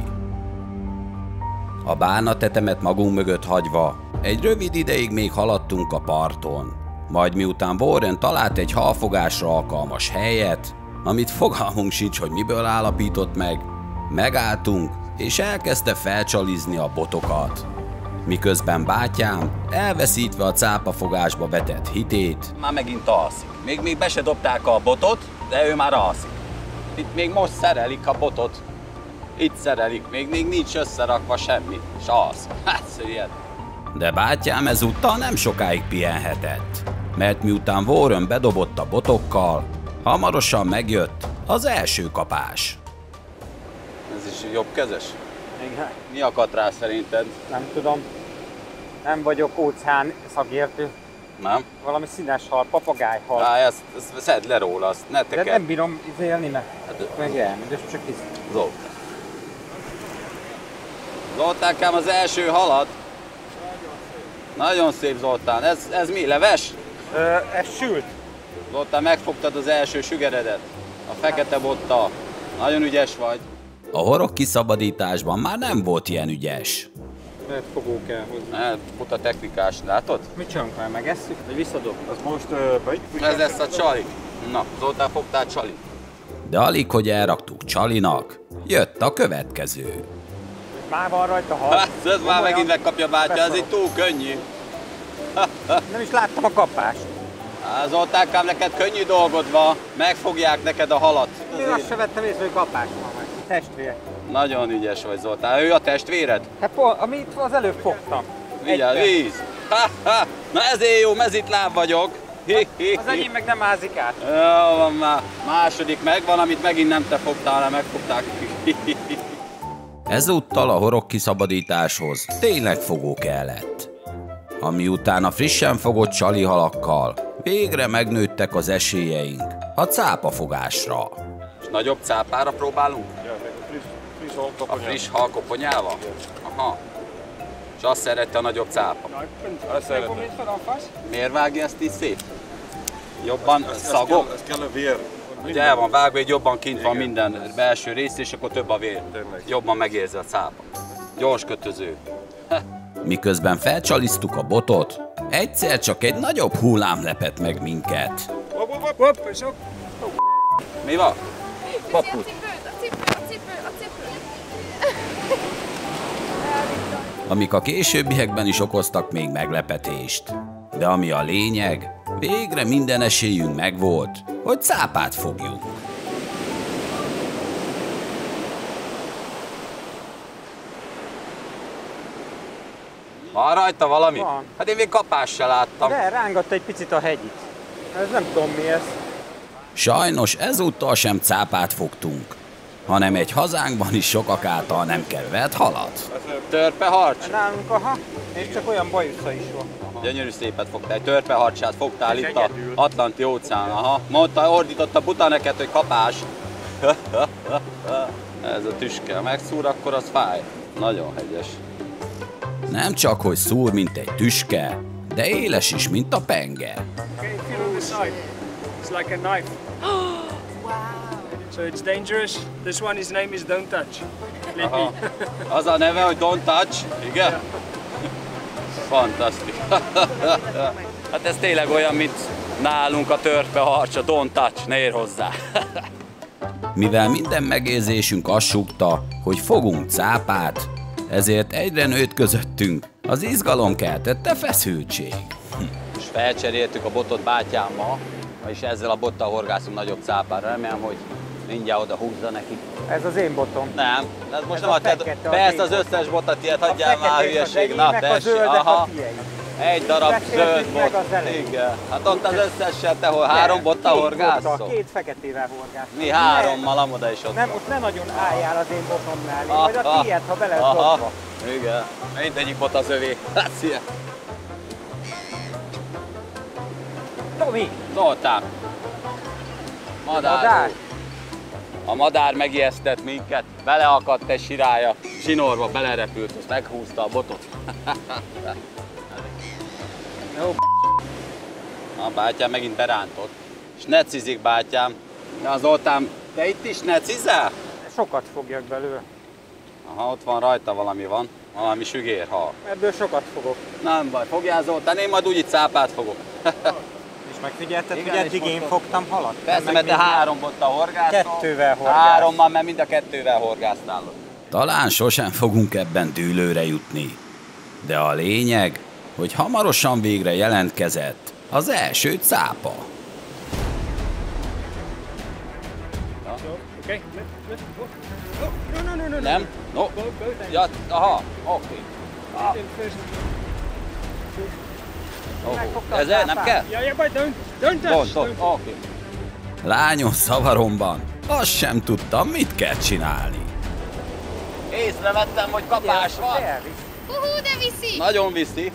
A bánatetemet magunk mögött hagyva, egy rövid ideig még haladtunk a parton, majd miután Warren talált egy halfogásra alkalmas helyet, amit fogalmunk sincs, hogy miből állapított meg, megálltunk, és elkezdte felcsalizni a botokat. Miközben bátyám, elveszítve a cápafogásba vetett hitét, Már megint alszik. Még, még be se dobták a botot, de ő már alszik. Itt még most szerelik a botot. Itt szerelik, még, még nincs összerakva semmi, és alszik. Hát szüllyed. de bátyám ezúttal nem sokáig pihenhetett, mert miután Warren bedobott a botokkal, hamarosan megjött az első kapás. Ez is jobbkezes? Igen. Mi akadt rá szerinted? Nem tudom. Nem vagyok óceán szakértő. Nem? Valami színes hal, papagájhal. Á, ezt, ezt szedd le róla, azt ne De tekerd. nem bírom izélni, mert Hát, meg elmegy, és csak is. Zoltán. Zoltánkám, az első halat. Nagyon szép, Zoltán. Ez, ez mi? Leves? Ö, ez sült. Zoltán, megfogtad az első sügeredet. A fekete bottal. Nagyon ügyes vagy. A horog kiszabadításban már nem volt ilyen ügyes. Lehet fogó kell hozzá. Ne, puta technikás, látod? Mit csinálunk már? Megesszük? Vagy visszadob? Az most uh, begy? Ez lesz a csali. Na, Zoltán, fogtál csali. De alig, hogy elraktuk Csalinak, jött a következő. Már van rajta hal. Hát, ez már Komolyan? megint megkapja bátya, ez Beszarok. itt túl könnyű. Nem is láttam a kapást. Hát, Zoltánkám, neked könnyű dolgod van, megfogják neked a halat. Még azt se vettem észre, hogy kapás van meg. Testvér. Nagyon ügyes vagy, Zoltán. Ő a testvéred? Hát pont, amit az előbb fogtam. Vigyázz, Egybe. víz! Ha, ha. Na ezért jó mezitláb vagyok. Hi, hi, Az enyém meg nem ázik át. Jó van már. Második megvan, amit megint nem te fogtál, hanem megfogták. Ezúttal a horog kiszabadításhoz tényleg fogó kellett. Ami után a frissen fogott csali halakkal végre megnőttek az esélyeink a cápafogásra. És nagyobb cápára próbálunk? Ja, friss, friss hal A koponyával. friss halkoponyával? Aha. És azt szerette a nagyobb cápa. Azt szeretem. Miért vágja ezt így szét? Jobban Ez szagok? kell, ez kell a vér. Ugye el van vágva, hogy jobban kint van Igen. minden belső rész, és akkor több a vér. Tényleg. Jobban megérzi a cápa. Gyors kötöző. Miközben felcsaliztuk a botot, egyszer csak egy nagyobb hullám lepett meg minket. Hop, hop, hop, hop, és Mi van? A cipő, a cipő, a cipő, a cipő. Amik a későbbiekben is okoztak még meglepetést. De ami a lényeg, végre minden esélyünk megvolt, hogy cápát fogjunk. Van rajta valami? Van. Hát én még kapás se láttam. De rángatta egy picit a hegyit. Ez nem tudom mi ez. Sajnos ezúttal sem cápát fogtunk, hanem egy hazánkban is sokak által nem kedvelt halat. Törpeharcs? Nálunk aha, és csak olyan bajusza is van. Gyönyörű szépet fogtál. Egy törpeharcsát fogtál És itt a egyedül. Atlanti óceán. Aha. Mondta, ordította buta neked, hogy kapás. Ez a tüske. Ha megszúr, akkor az fáj. Nagyon hegyes. Nem csak, hogy szúr, mint egy tüske, de éles is, mint a penge. Okay, feel on the side. It's like a knife. Wow. So it's dangerous. This one, his name is Don't Touch. Believe Aha. me. Az a neve, hogy Don't Touch, igen? Fantasztikus. Hát ez tényleg olyan, mint nálunk a törpeharcs, a Don't Touch, ne ér hozzá. Mivel minden megérzésünk azt súgta, hogy fogunk cápát, ezért egyre nőtt közöttünk az izgalom keltette feszültség. És felcseréltük a botot bátyámmal, és ezzel a bottal horgászunk nagyobb cápára. Remélem, hogy mindjárt oda húzza neki. Ez az én botom. Nem, ez most Ez nem a adtad. fekete, a Persze az én összes botot ilyet A hagyjál már, feketék az hülyeség. Na enyémek, a tessék, zöldek a aha. tiéd. Egy darab Beszéltük zöld meg bot. az elején. Igen. Hát ott az összesen, te hol három bottal Két horgászol? bottal, Két feketével horgászol. Mi hárommal, amoda is ott Nem, van. ott ne nagyon álljál az én botomnál, én Aha. majd a tiéd, ha bele Aha. dobva. Igen. Mindegyik bot az övé. Hát szia. Tomi, Zoltán. Madár. madár. A madár megijesztett minket, beleakadt egy sirája, zsinórba belerepült, azt meghúzta a botot. Jó, A bátyám megint berántott. És ne cizik, bátyám. De az Zoltán, te itt is ne cizel? sokat fogjak belőle. Aha, ott van rajta valami van. Valami sügérhal. Ebből sokat fogok. Nem baj, fogjál Zoltán, én majd úgy itt cápát fogok. És megfigyelted, Igen, hogy és eddig most én ott- fogtam halat? Persze, Meg mert te mindjárt. három bottal horgászol. Kettővel horgász. Hárommal, mert mind a kettővel horgásztál. Talán sosem fogunk ebben dűlőre jutni. De a lényeg, hogy hamarosan végre jelentkezett az első cápa. Okay, let, let, go. Oh, no, no, no, no, Nem? No. Go, go, then. Ja, aha, oké. Ah. Okay. Ezzel nem kell? Yeah, yeah, but don't, don't touch. Don't, don't. Don't. Oké. Lányos szavaromban, azt sem tudtam, mit kell csinálni. Észrevettem, hogy kapás van. Uhú, de viszi! Nagyon viszi.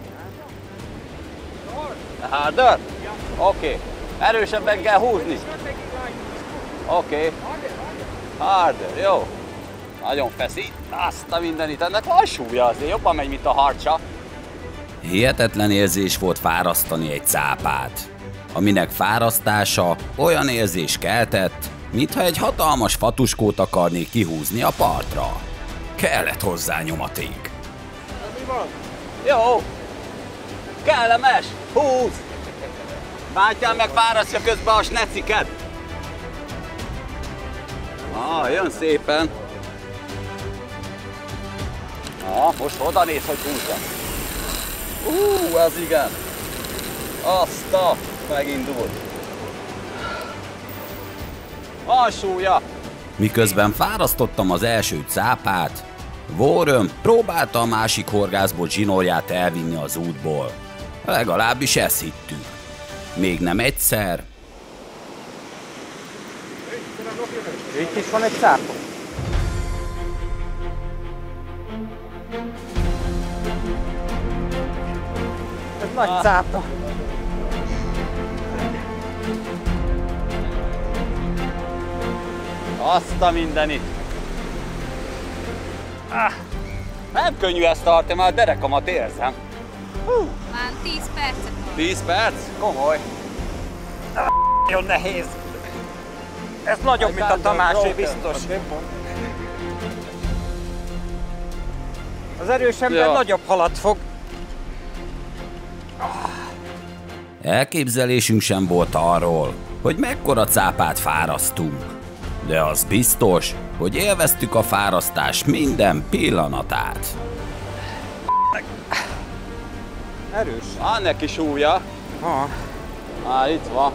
Harder? Oké. Okay. Erősebben kell húzni. Oké. Okay. Harder, jó. Nagyon feszít. Azt a mindenit, ennek van súlya, azért jobban megy, mint a harcsa. Hihetetlen érzés volt fárasztani egy cápát, aminek fárasztása olyan érzés keltett, mintha egy hatalmas fatuskót akarnék kihúzni a partra. Kellett hozzá nyomaték. Mi van? Jó. Kellemes. Húz. Bátyám meg fárasztja közben a sneciket. Ah, jön szépen. Ah, most oda néz, hogy húzza. Ú, ez igen. Azt a, megindult. Van súlya. Miközben fárasztottam az első cápát, Warren próbálta a másik horgászbot zsinórját elvinni az útból. Legalábbis ezt hittük. Még nem egyszer. Itt is van egy cápa. Ez nagy Ah. cápa. Azt a mindenit. Ah, nem könnyű ezt tartani, már a derekamat érzem. Hú. Már tíz percet. tíz perc? Komoly. Nagyon nehéz. Ez nagyobb, mint a Tamásé, biztos. Az erős ember Ja. nagyobb halat fog. Elképzelésünk sem volt arról, hogy mekkora cápát fárasztunk. De az biztos, hogy élveztük a fárasztás minden pillanatát. Erős. Van neki súlya. Ha. Á, itt van.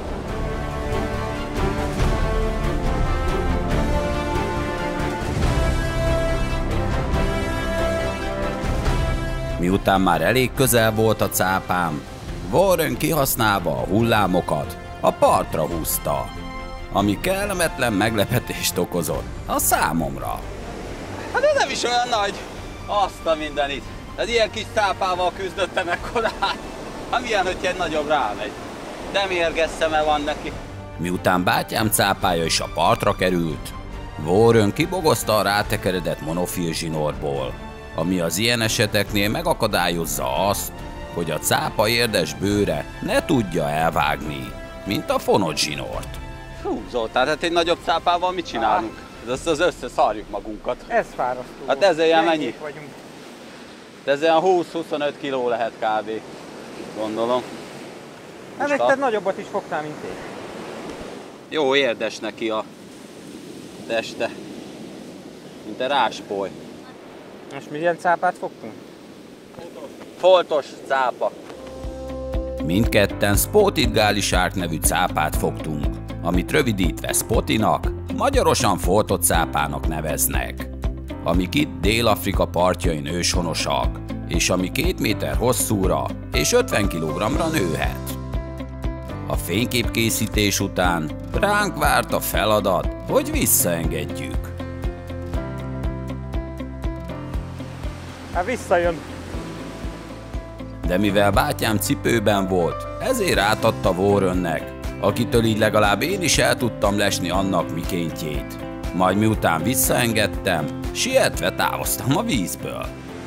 Miután már elég közel volt a cápám, Warren kihasználva a hullámokat a partra húzta, ami kellemetlen meglepetést okozott a számomra. Hát ez nem is olyan nagy. Azt a mindenit. Ez ilyen kis cápával küzdöttem ekkorát. Hát milyen, hogyha egy nagyobb rámegy. De mérges szeme van neki. Miután bátyám cápája is a partra került, Warren kibogozta a rátekeredett monofil zsinórból, ami az ilyen eseteknél megakadályozza azt, hogy a cápa érdes bőre ne tudja elvágni, mint a fonott zsinort. Hú, Zoltán, hát egy nagyobb cápával mit csinálunk? Ezt az összeszarjuk magunkat. Ez fárasztó. Hát ez ilyen mennyi? Vagyunk. Ez ilyen húsz-huszonöt kiló lehet kb. Gondolom. Hát még te nagyobbat is fogtál, mint én. Jó érdes neki a teste. Mint a ráspoly. És milyen cápát fogtunk? Foltos cápa. Mindketten Spotted Gaily Shark nevű cápát fogtunk, amit rövidítve Spottynak, magyarosan foltott cápának neveznek, amik itt Dél-Afrika partjain őshonosak, és ami két méter hosszúra és ötven kilogrammra nőhet. A fényképkészítés után ránk várt a feladat, hogy visszaengedjük. Hát visszajön. De mivel bátyám cipőben volt, ezért átadta Warrennek, akitől így legalább én is el tudtam lesni annak mikéntjét. Majd miután visszaengedtem, sietve távoztam a vízből.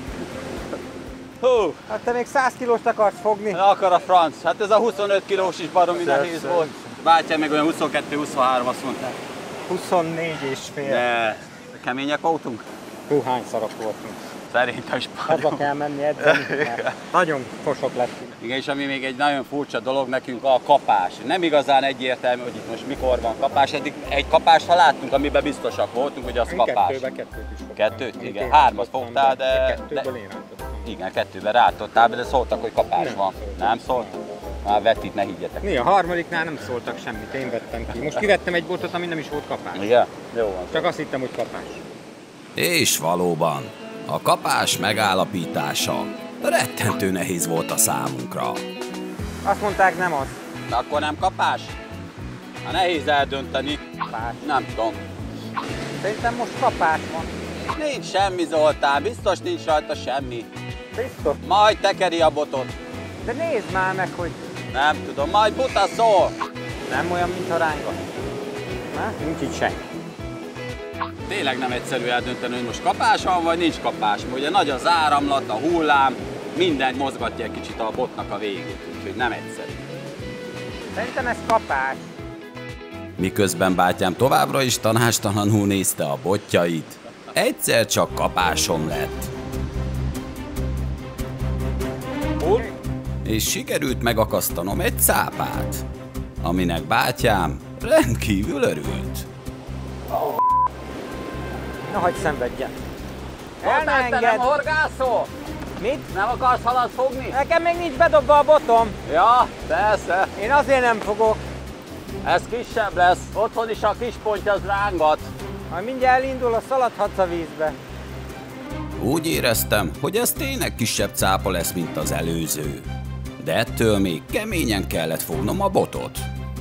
Hú, Hát te még száz kilóst akarsz fogni. akar a franc. Hát ez a huszonöt kilós is baromi nehéz volt. Bátyám meg olyan huszonkettő-huszonhárom, azt mondták. huszonnégy és fél. De kemények voltunk. Hú, hány szarok voltunk. Szerintem spanyol. Haza kell menni edzeni, mert nagyon fosok lettünk. Igen, és ami még egy nagyon furcsa dolog nekünk a kapás. Nem igazán egyértelmű, hogy itt most mikor van kapás. Eddig egy kapást, ha láttunk, amiben biztosak voltunk, hogy az Én kapás. Kettőbe kettőt is fogtam. Kettőt? Igen, hármat fogtál, de... Kettőből én rántottam. Igen, kettőben rátottál, de szóltak, hogy kapás Nem van. szóltak. Nem szólt? Már vett itt, ne higgyetek. Mi, a harmadiknál nem szóltak semmit, én vettem ki. Most kivettem egy botot, ami nem is volt kapás. Igen? Jó van. Csak azt hittem, hogy kapás. És valóban, a kapás megállapítása rettentő nehéz volt a számunkra. Azt mondták, nem az. De akkor nem kapás? Hát nehéz eldönteni. Kapás. Nem tudom. Szerintem most kapás van. Nincs semmi, Zoltán, biztos nincs rajta semmi. Biztos. Majd tekeri a botot. De nézd már meg, hogy Nem tudom, majd buta szól. nem olyan, mint a ránga. Na, nincs itt senki. Tényleg nem egyszerű eldönteni, hogy most kapás van, vagy nincs kapás. Ugye nagy az áramlat, a hullám, minden mozgatja egy kicsit a botnak a végét, úgyhogy nem egyszerű. Szerintem ez kapás. Miközben bátyám továbbra is tanástalanul nézte a botjait, egyszer csak kapásom lett. Hol? És sikerült megakasztanom egy cápát, aminek bátyám rendkívül örült. Na, hagyd szenvedjen. El ne Zoltán, te nem engedd! horgászol? Mit? Nem akarsz halat fogni? Nekem még nincs bedobva a botom. Ja, persze. Én azért nem fogok. Ez kisebb lesz. Otthon is a kis pontja az rángat. Majd mindjárt elindul, a szaladhatsz a vízbe. Úgy éreztem, hogy ez tényleg kisebb cápa lesz, mint az előző. De ettől még keményen kellett fognom a botot.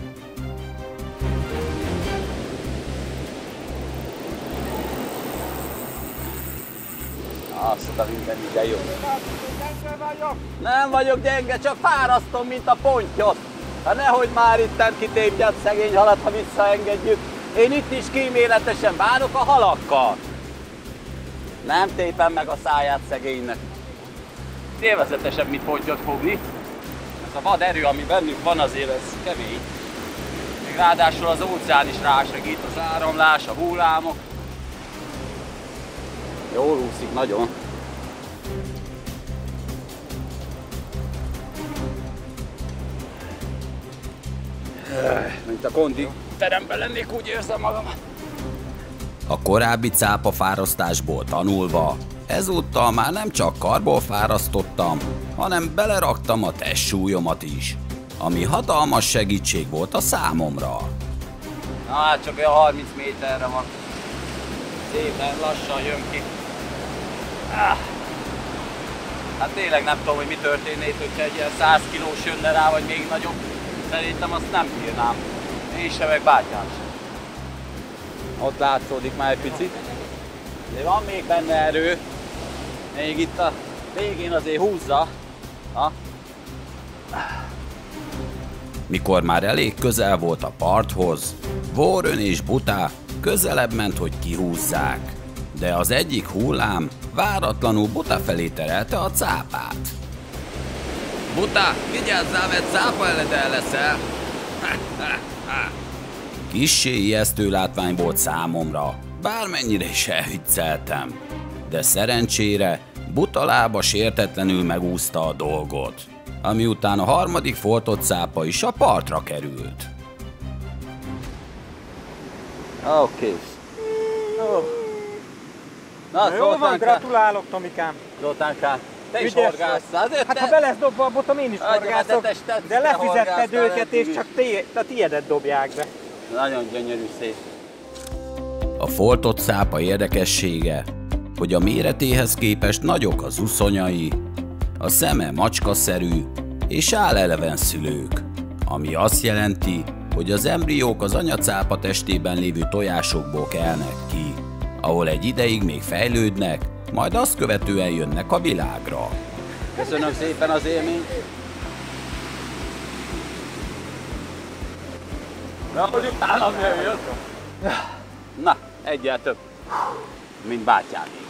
Azt a minden ide jó. Nem vagyok gyenge, csak fárasztom, mint a pontyot. Ha nehogy már itten kitépje a szegény halat, ha visszaengedjük. Én itt is kíméletesen bánok a halakkal. Nem tépem meg a száját szegénynek. Élvezetesebb, mint pontyot fogni. Ez a vad erő, ami bennünk van, azért ez kemény. Még ráadásul az óceán is rásegít, az áramlás, a hullámok. Jól úszik, nagyon. Mint a kondi teremben lennék, úgy érzem magam. A korábbi cápafárasztásból tanulva, ezúttal már nem csak karból fárasztottam, hanem beleraktam a testsúlyomat is, ami hatalmas segítség volt a számomra. Na hát csak olyan harminc méterre van. Szépen lassan jön ki. Ah. Hát tényleg nem tudom, hogy mi történné, hogyha egy ilyen száz kilós jönne rá, vagy még nagyobb. Szerintem azt nem bírnám. Én sem, meg bátyám sem. Ott látszódik már egy picit. De van még benne erő. Még itt a végén azért húzza. Ha? Mikor már elég közel volt a parthoz, Warren és Buta közelebb ment, hogy kihúzzák. De az egyik hullám váratlanul Buta felé terelte a cápát. Buta, vigyázzál, mert cápa eledel leszel! Kissé ijesztő látvány volt számomra, bármennyire is elvicceltem. De szerencsére Buta lába sértetlenül megúszta a dolgot, ami után a harmadik foltott cápa is a partra került. Oké. Okay. Oh. Na, Na, jó van, gratulálok, Tomikám. Zoltánkám, te is Ügyes horgásztál. vagy. Hát ha be lesz dobva a botom, én is Adja, horgászok, hát te- te- de te lefizetted horgásztál őket, és eddig csak té- a tiédet dobják be. Nagyon gyönyörű, szép. A foltott cápa érdekessége, hogy a méretéhez képest nagyok az uszonyai, a szeme macskaszerű, és áll eleven szülők, ami azt jelenti, hogy az embriók az anyacápa testében lévő tojásokból kelnek ki, ahol egy ideig még fejlődnek, majd azt követően jönnek a világra. Köszönöm szépen az élményt. Na, hogy utána jöjjön. Na, egyel több, mint bátyámék.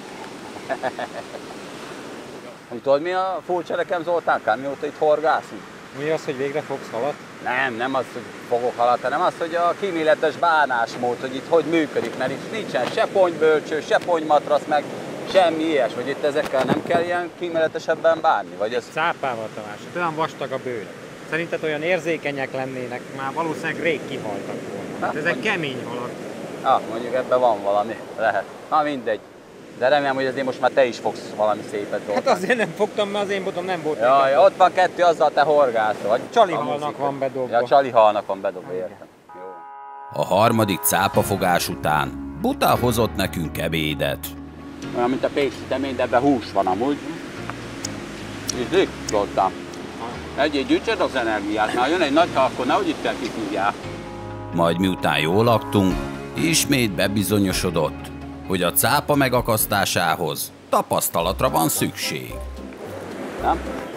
Tudod, mi a furcsa nekem, Zoltánkám, mióta itt horgászunk? Mi az, hogy végre fogsz halat? Nem, nem az, hogy fogok halat, hanem az, hogy a kíméletes bánásmód, hogy itt hogy működik, mert itt nincsen se ponybölcső, se ponymatrasz, meg Semmi ilyes, hogy itt ezekkel nem kell ilyen kíméletesebben bánni, vagy ez... Cápával, Tamás, olyan vastag a bőr. Szerinted olyan érzékenyek lennének, már valószínűleg rég kihaltak volna. Hát ezek kemény halak. Ah, mondjuk ebben van valami, lehet. Na mindegy. De remélem, hogy azért most már te is fogsz valami szépet dolgozni. Hát azért nem fogtam, mert az én botom nem volt. Jaj, ott van kettő, azzal te horgászol. Vagy Csali halnak van bedobva. Ja, csali halnak van bedobva, értem. Jó. A harmadik cápafogás után Buta hozott nekünk ebédet. Olyan, mint a pécsi temény, de ebben hús van amúgy. Ízlik? Zoltán. Egyébként gyűjtsed az energiát, már jön egy nagy hal, akkor nehogy itt kifúrják. Majd miután jól laktunk, ismét bebizonyosodott, hogy a cápa megakasztásához tapasztalatra van szükség. Nem?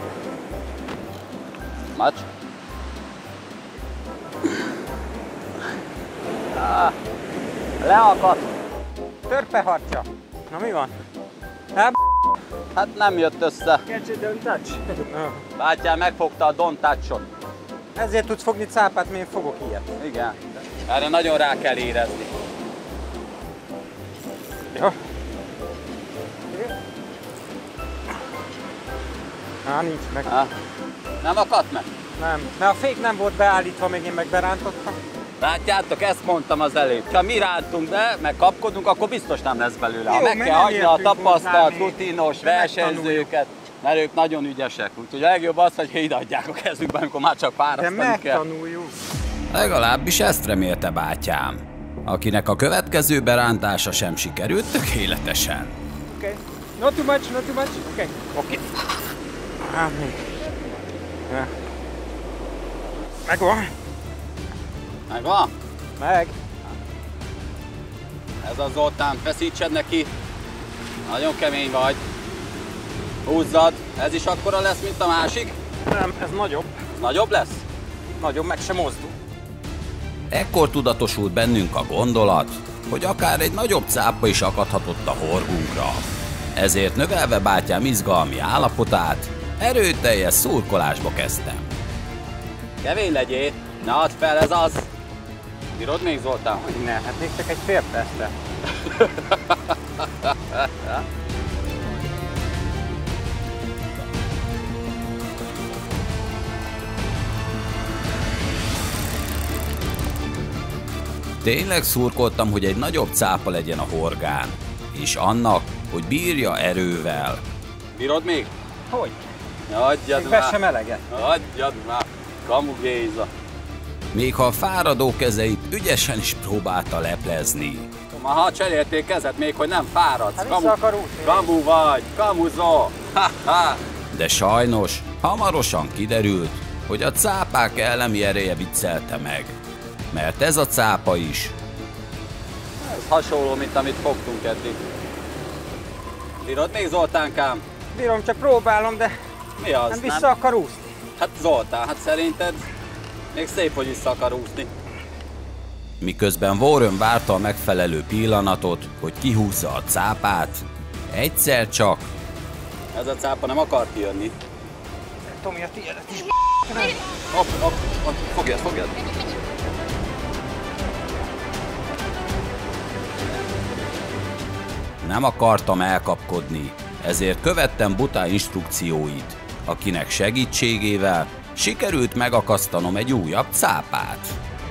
Macs? Ah, leakadt. Törpeharcsa. Na mi van? Hát nem jött össze. Catch it, don't touch. Bátyám megfogta a don't touch-ot. Ezért tudsz fogni cápát, mert én fogok ilyet. Igen. Erre nagyon rá kell érezni. Jó. Á, nincs meg. Ha? Nem akadt meg? Nem, mert a fék nem volt beállítva, még én meg berántottam. Látjátok, ezt mondtam az előbb. Ha mi rántunk be, meg kapkodunk, akkor biztos nem lesz belőle. Ha Jó, meg mert kell nem hagyni a értünk tapasztalt, hozzá még. rutinos De versenyzőket, mert ők nagyon ügyesek. Úgyhogy a legjobb az, hogy ide adják a kezükbe, amikor már csak De fárasztani kell. megtanuljuk. Legalábbis ezt remélte bátyám, akinek a következő berántása sem sikerült tökéletesen. Okay. Not too much, not too much. Okay. Oké. Hát még. Ja. Megvan. Megvan? Meg. Ez az Zoltán, feszítsed neki. Nagyon kemény vagy. Húzzad. Ez is akkora lesz, mint a másik? Nem, ez nagyobb. Nagyobb lesz? Nagyobb, meg sem mozdul. Ekkor tudatosult bennünk a gondolat, hogy akár egy nagyobb cápa is akadhatott a horgunkra. Ezért növelve bátyám izgalmi állapotát, erőteljes szurkolásba kezdtem. Kemény legyél. Ne add fel, ez az. Bírod még, Zoltán? Ne, hát még csak egy fél percre. Tényleg szurkoltam, hogy egy nagyobb cápa legyen a horgán, és annak, hogy bírja erővel. Bírod még? Hogy? Adjad Még be már. sem eleget. Adjad már. Kamu Géza. Még ha a fáradó kezeit ügyesen is próbálta leplezni. Ma ha cserélték kezet még, hogy nem fáradsz. Hát Kamu, vissza akar úszni. kamu vagy, kamuzó. Ha, ha. De sajnos hamarosan kiderült, hogy a cápák elemi ereje viccelte meg. Mert ez a cápa is Ez hasonló, mint amit fogtunk eddig. Bírod még, Zoltánkám? Bírom, csak próbálom, de Mi az? nem vissza akar úszni. Hát Zoltán, hát szerinted még szép, hogy vissza akar úszni. miközben Warren várta a megfelelő pillanatot, hogy kihúzza a cápát, egyszer csak Ez a cápa nem akar kijönni. Tomi, a tiédet is. Hopp, hopp, hopp, fogjad, fogjad. nem akartam elkapkodni, ezért követtem Buta instrukcióit, akinek segítségével sikerült megakasztanom egy újabb cápát.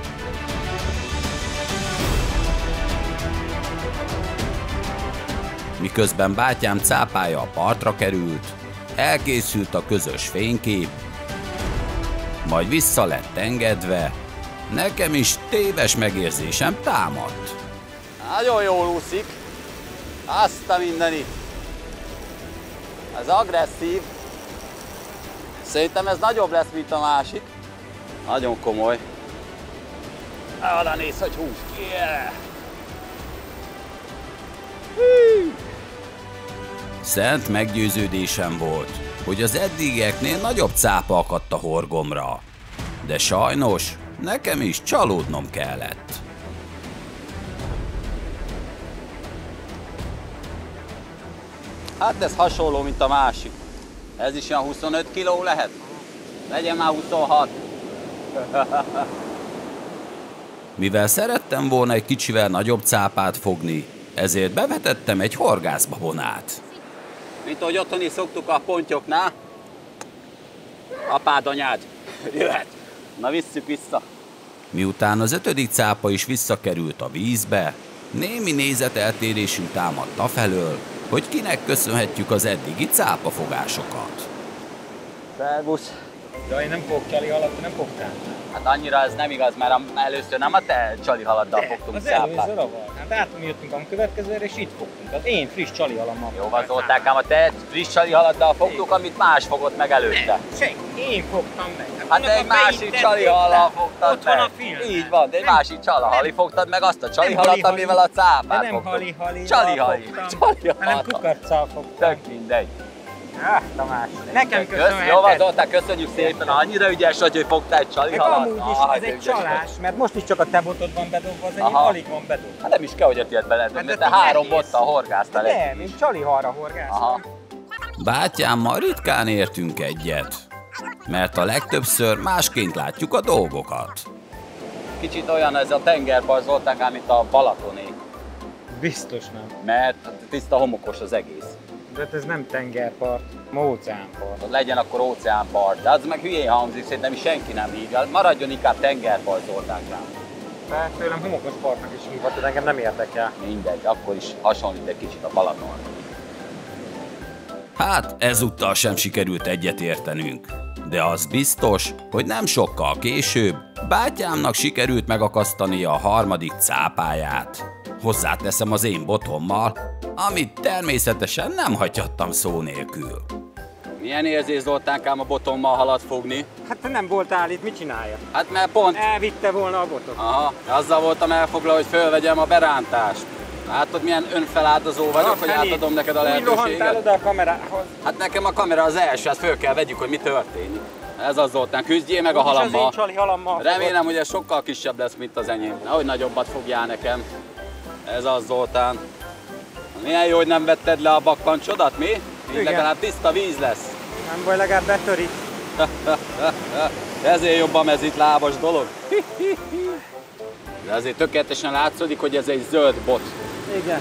Miközben bátyám cápája a partra került, elkészült a közös fénykép, majd vissza lett engedve, nekem is téves megérzésem támadt. Nagyon jól úszik. Azt a mindenit. Ez agresszív. Szerintem ez nagyobb lesz, mint a másik. Nagyon komoly. Arra néz, hogy hús. Yeah. Szent meggyőződésem volt, hogy az eddigieknél nagyobb cápa akadt a horgomra. De sajnos nekem is csalódnom kellett. Hát ez hasonló, mint a másik. Ez is ilyen huszonöt kiló lehet? Legyen már huszonhat. Mivel szerettem volna egy kicsivel nagyobb cápát fogni, ezért bevetettem egy horgászbabonát. Mint ahogy otthon is szoktuk a pontyoknál. Apád, anyád, jöhet. Na visszük vissza. Miután az ötödik cápa is visszakerült a vízbe, némi nézeteltérésünk támadt afelől, hogy kinek köszönhetjük az eddigi cápafogásokat. Szervusz. De én nem fogok csali halat, nem fogtál. Hát annyira ez nem igaz, mert először nem a te csali haladdal fogtunk Az cápát. előző ravar. Hát átjöttünk a következőre, és itt fogtunk. Hát én friss csali halammal. Jó van, Zoltánkám, a te friss csali haladdal fogtuk, amit más fogott meg előtte. Senki, én fogtam meg. Hát te egy másik csali hallal fogtad ott meg. Van a film. Így van, de egy másik csalahali fogtad meg azt a csali halat, amivel a cápát de nem fogtuk. hali-hali. Csali-hali. Csali-hali. Hanem kukorccal fogtam. Tök mindegy. Ah, Tamás. Nekem Kösz, köszönheted. jó van, Zoltán, köszönjük szépen. Annyira ügyes vagy, hogy fogtál egy csali Meg halat. amúgy is, Ah, ez egy ügyes csalás, mert most is csak a te botod van bedobva, az enyém Aha. alig van bedobva. Hát nem is kell, hogy a tiéd beled, Hát mert de te ti három nehéz. bottal horgáztál Nem, egy én csali halra horgászom. Aha. Bátyámmal ritkán értünk egyet, mert a legtöbbször másként látjuk a dolgokat. Kicsit olyan ez a tengerpart, Zoltánkám, mint a Balatoné. Biztos nem. Mert tiszta homokos az egész. De hát ez nem tengerpart, ma óceánpart. Az legyen akkor óceánpart, de az meg hülyén hangzik, szerintem is senki nem hívja. Maradjon inkább tengerpart, Zoltánkám. Tehát tőlem homokos partnak is hívhatod, engem nem érdekel. Mindegy, akkor is hasonlít egy kicsit a Balatonra. Hát ezúttal sem sikerült egyetértenünk. De az biztos, hogy nem sokkal később bátyámnak sikerült megakasztania a harmadik cápáját. Hozzáteszem az én botommal, amit természetesen nem hagyhattam szó nélkül. Milyen érzés, Zoltánkám, a botommal halat fogni? Hát te nem voltál itt, mit csinálja? Hát mert pont... Elvitte volna a botot. Aha, azzal voltam elfoglalva, hogy fölvegyem a berántást. Látod, milyen önfeláldozó vagyok, hogy átadom neked a Úgy rohantál lehetőséget? oda a kamerához. Hát nekem a kamera az első, ezt föl kell vegyük, hogy mi történik. Ez az, Zoltán, küzdjél meg a Úgyis az én halammal. csali halammal Remélem, hogy ez sokkal kisebb lesz, mint az enyém. Nehogy nagyobbat fogjál nekem. Ez az, Zoltán. Milyen jó, hogy nem vetted le a bakkancsodat, mi? Így Igen. legalább tiszta víz lesz. Nem baj, legalább betörik. Ezért jobb a mezitlábas dolog. De azért tökéletesen látszódik, hogy ez egy zöld bot. Igen.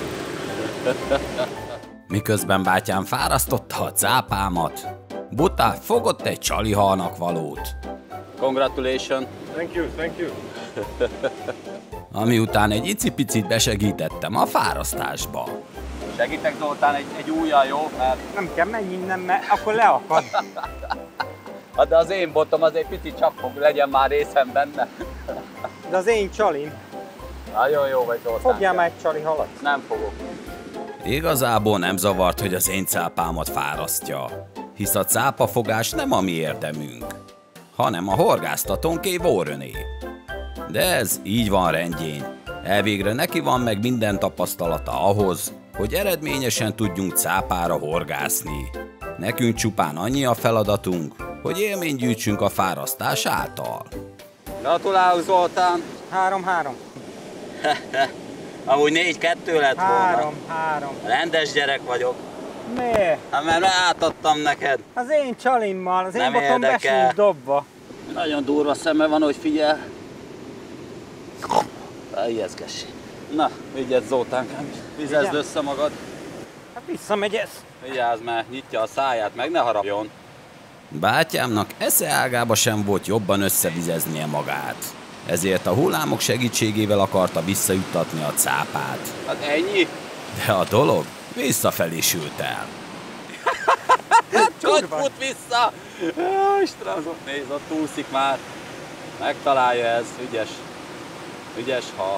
Miközben bátyám fárasztotta a cápámat, Butá fogott egy csalihalnak valót. Congratulations. Thank you, thank you. Ami után egy icipicit besegítettem a fárasztásba. Segítek, Zoltán, egy, egy újjal, jó? Mert... Nem kell, menj innen, mert akkor leakad. Hát de az én botom az egy picit csak fog, legyen már részem benne. De az én csalim. Nagyon jó vagy, Zoltán. Fogjál már egy csali halat. Nem fogok. Igazából nem zavart, hogy az én cápámat fárasztja, hisz a cápafogás nem a mi érdemünk, hanem a horgásztatónké Warrené. De ez így van rendjén. Elvégre neki van meg minden tapasztalata ahhoz, hogy eredményesen tudjunk cápára horgászni. Nekünk csupán annyi a feladatunk, hogy élményt gyűjtsünk a fárasztás által. Gratulálok, Zoltán. Három-három. Amúgy négy-kettő lett volna. Három, három. Rendes gyerek vagyok. Miért? Hát mert átadtam neked. Az én csalimmal, az én Nem botom be érdekel. sincs dobva. Nagyon durva szeme van, hogy figyel. Ijesztges. Na, vigyázz, Zoltánkám, vizezd Igen. össze magad. Hát visszamegy ez. Vigyázz, mert nyitja a száját, meg ne harapjon. Bátyámnak esze ágába sem volt jobban összevizeznie magát. Ezért a hullámok segítségével akarta visszajuttatni a cápát. Hát ennyi? De a dolog visszafelé sült el. Hogy fut vissza? Istenem, nézd, ott úszik már. Megtalálja ez, ügyes. Ügyes, ha.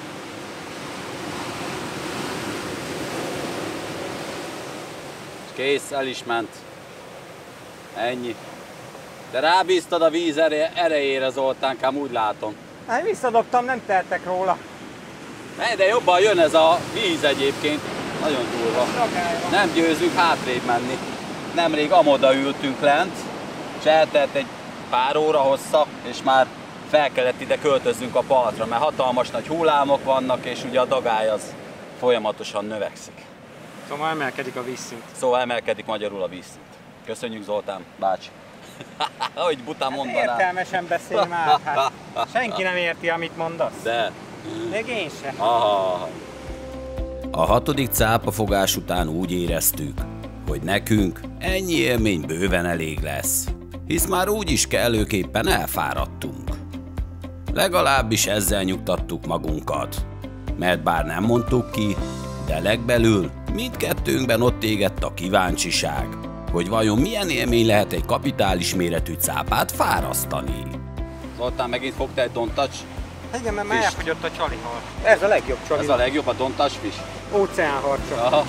És kész, el is ment. Ennyi. De rábíztad a víz erejére, Zoltánkám, úgy látom. Hát visszadobtam, nem teltek róla. Ne, de jobban jön ez a víz egyébként. Nagyon durva. Nem győzünk hátrébb menni. Nemrég amoda ültünk lent, és eltelt egy pár óra hossza, és már fel kellett ide költözzünk a partra, mert hatalmas nagy hullámok vannak, és ugye a dagály az folyamatosan növekszik. Szóval emelkedik a vízszint. Szóval emelkedik magyarul a vízszint. Köszönjük, Zoltán, bácsi. Ahogy bután Hát mondaná. értelmesen beszélj már, hát senki nem érti, amit mondasz. De. Még én sem. Aha. A hatodik cápafogás után úgy éreztük, hogy nekünk ennyi élmény bőven elég lesz, hisz már úgyis kellőképpen elfáradtunk. Legalábbis ezzel nyugtattuk magunkat, mert bár nem mondtuk ki, de legbelül mindkettőnkben ott égett a kíváncsiság, hogy vajon milyen élmény lehet egy kapitális méretű cápát fárasztani. Zoltán, megint fogtál egy don't touch? Igen, mert már elfogyott a csalihal. Ez a legjobb Ez csalihal. a legjobb, a don't touch fish? Óceánharcsa. Aha.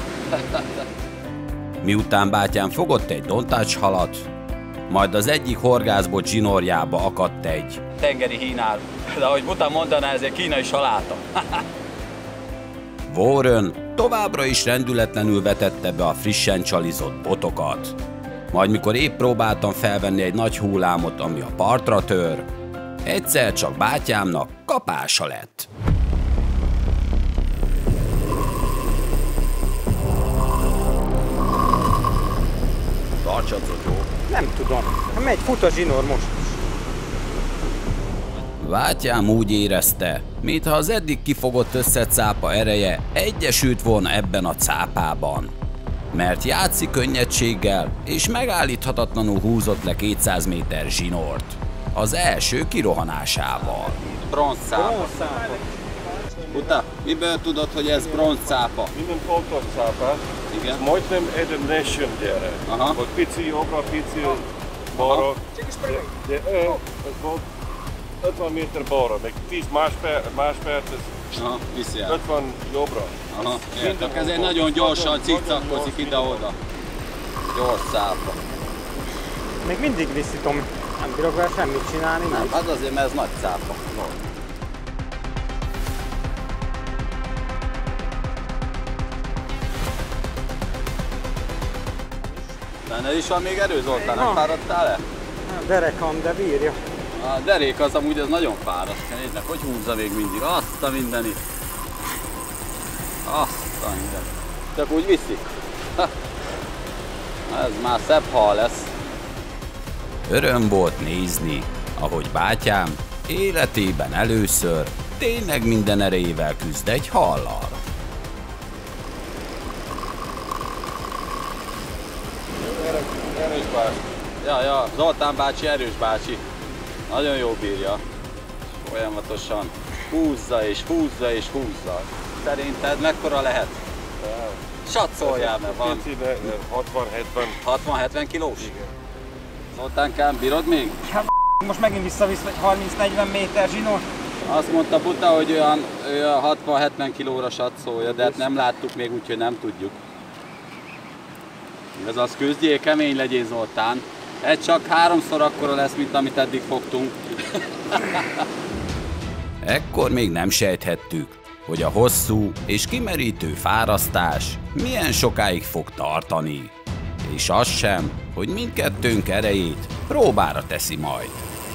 Miután bátyám fogott egy don't touch halat, majd az egyik horgászbot zsinórjába akadt egy Tengeri hínál. De ahogy Buta mondaná, ez egy kínai saláta. Warren továbbra is rendületlenül vetette be a frissen csalizott botokat. Majd mikor épp próbáltam felvenni egy nagy hullámot, ami a partra tör, egyszer csak bátyámnak kapása lett. Tartsad, jó. Nem tudom. Hát megy, fut a zsinór most. Bátyám úgy érezte, mintha az eddig kifogott összecápa ereje egyesült volna ebben a cápában. Mert játszik könnyedséggel és megállíthatatlanul húzott le kétszáz méter zsinort. Az első kirohanásával. Bronzcápa. Buta, miből tudod, hogy ez bronzcápa? Minden fontos cápa. Igen. Majdnem egy nation gyere. Aha. Hogy pici jobbra, pici balra. De ez volt ötven méter balra, meg tíz másperc, ez Aha, viszi el. ötven jobbra. Aha, értek, ez egy nagyon gyorsan cikcakkozik ide-oda. Gyors cápa. Még mindig viszi, Tomi. Nem bírok vele semmit csinálni. Nem, hát azért, mert ez nagy cápa. No. Benned is van még erő, Zoltán? Nem fáradtál le? A derekam, de bírja. A derék az amúgy ez nagyon fáradt. Nézd meg, hogy húzza még mindig. Azt a mindenit. Azt a mindenit. Csak úgy viszik. Ha. Ez már szebb hal lesz. Öröm volt nézni, ahogy bátyám életében először tényleg minden erejével küzd egy hallal. Erős bácsi. Ja, ja, Zoltán bácsi, erős bácsi. Nagyon jó bírja. Folyamatosan húzza és húzza és húzza. Szerinted mekkora lehet? Satszóljál, mert van. hatvan-hetven. hatvan-hetven kilós? Igen. Zoltánkám, bírod még? Most megint visszavisz harminc-negyven méter zsinór. Azt mondta Buta, hogy olyan, olyan hatvan-hetven kilóra satszolja, de hát nem láttuk még, úgyhogy nem tudjuk. Ez az küzdjél, kemény legyél, Zoltán. Ez csak háromszor akkora lesz, mint amit eddig fogtunk. Ekkor még nem sejthettük, hogy a hosszú és kimerítő fárasztás milyen sokáig fog tartani. És az sem, hogy mindkettőnk erejét próbára teszi majd.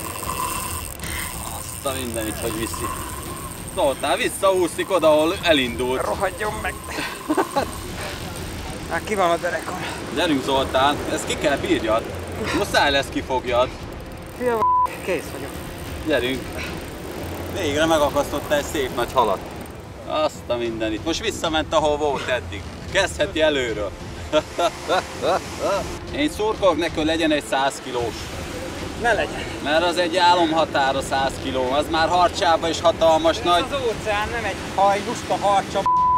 Azt a mindenit, hogy viszi. Zoltán visszaúszik oda, ahol elindult. Rohadjon meg! Hát ki van a derekam? Gyerünk, Zoltán, ezt ki kell bírjad. Muszáj lesz kifogjad. Fia, kész vagyok. Gyerünk. Végre megakasztotta egy szép nagy halat. Azt a mindenit. Most visszament, ahol volt eddig. Kezdheti előről. Én szurkolok neki, hogy legyen egy száz kilós. Ne legyen. Mert az egy álomhatár a száz kiló. Az már harcsában is hatalmas Ez nagy. az óceán, nem egy haj, lusta harcsa.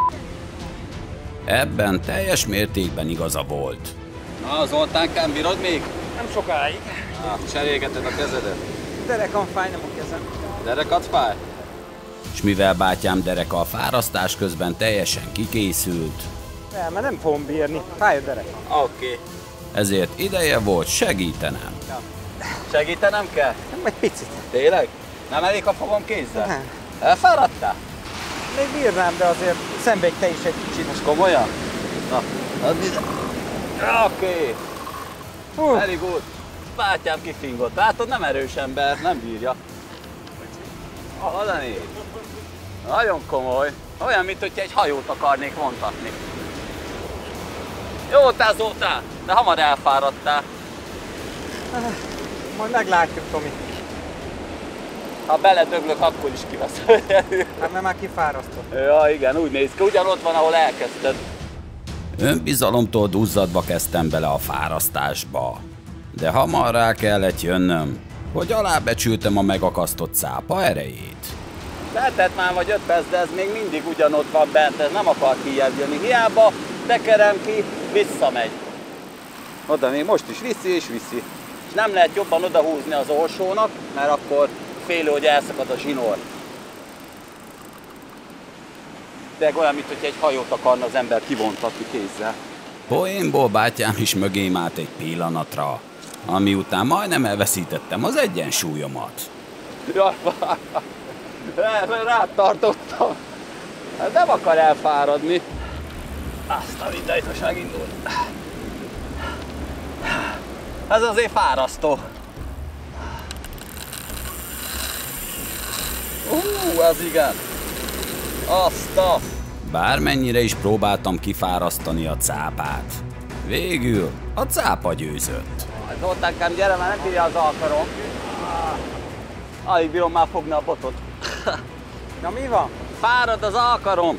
Ebben teljes mértékben igaza volt. Na, Zoltánkám, bírod még? Nem sokáig. Na, cserélgeted a kezedet. Derekam fáj, nem a kezem. Derekad fáj? S mivel bátyám dereka a fárasztás közben teljesen kikészült, Nem, mert nem fogom bírni. Fáj a derekam. Oké. Okay. ezért ideje volt segítenem. Segítenem kell? Nem, egy picit. Tényleg? Nem elég, ha fogom kézzel? Nem. Elfáradtál? Még bírnám, de azért szenvedj te is egy kicsit. Most komolyan? Na, az bizony. Oké. Okay. Uh. Very good. Bátyám kifingott. Látod, nem erős ember, nem bírja. Oda nézd. Nagyon komoly. Olyan, mint hogy egy hajót akarnék vontatni. Jó, te Zoltán, de hamar elfáradtál. Majd meglátjuk, Tomi. Ha beledöglök, akkor is kiveszem. Hát mert már kifárasztott. Ja, igen, úgy néz ki. Ugyanott van, ahol elkezdted. Önbizalomtól duzzadva kezdtem bele a fárasztásba. De hamar rá kellett jönnöm, hogy alábecsültem a megakasztott cápa erejét. Lehetett már vagy öt perc, de ez még mindig ugyanott van bent, ez nem akar kijebb jönni. Hiába tekerem ki, visszamegy. Oda még most is viszi és viszi. És nem lehet jobban odahúzni az orsónak, mert akkor félő, hogy elszakad a zsinór. De olyan, mint hogy egy hajót akarna az ember kivontatni kézzel. Poénból bátyám is mögém állt egy pillanatra, ami után majdnem elveszítettem az egyensúlyomat. Jaj, rád tartottam. Hát nem akar elfáradni. Azt a mindenit, most megindul. Ez azért fárasztó. Ú, ez igen. Azt a... Bármennyire is próbáltam kifárasztani a cápát. Végül a cápa győzött. Zoltánkám, gyere, már nem bírja az alkarom. Alig bírom már fogni a botot. Na mi van? Fárad az alkarom.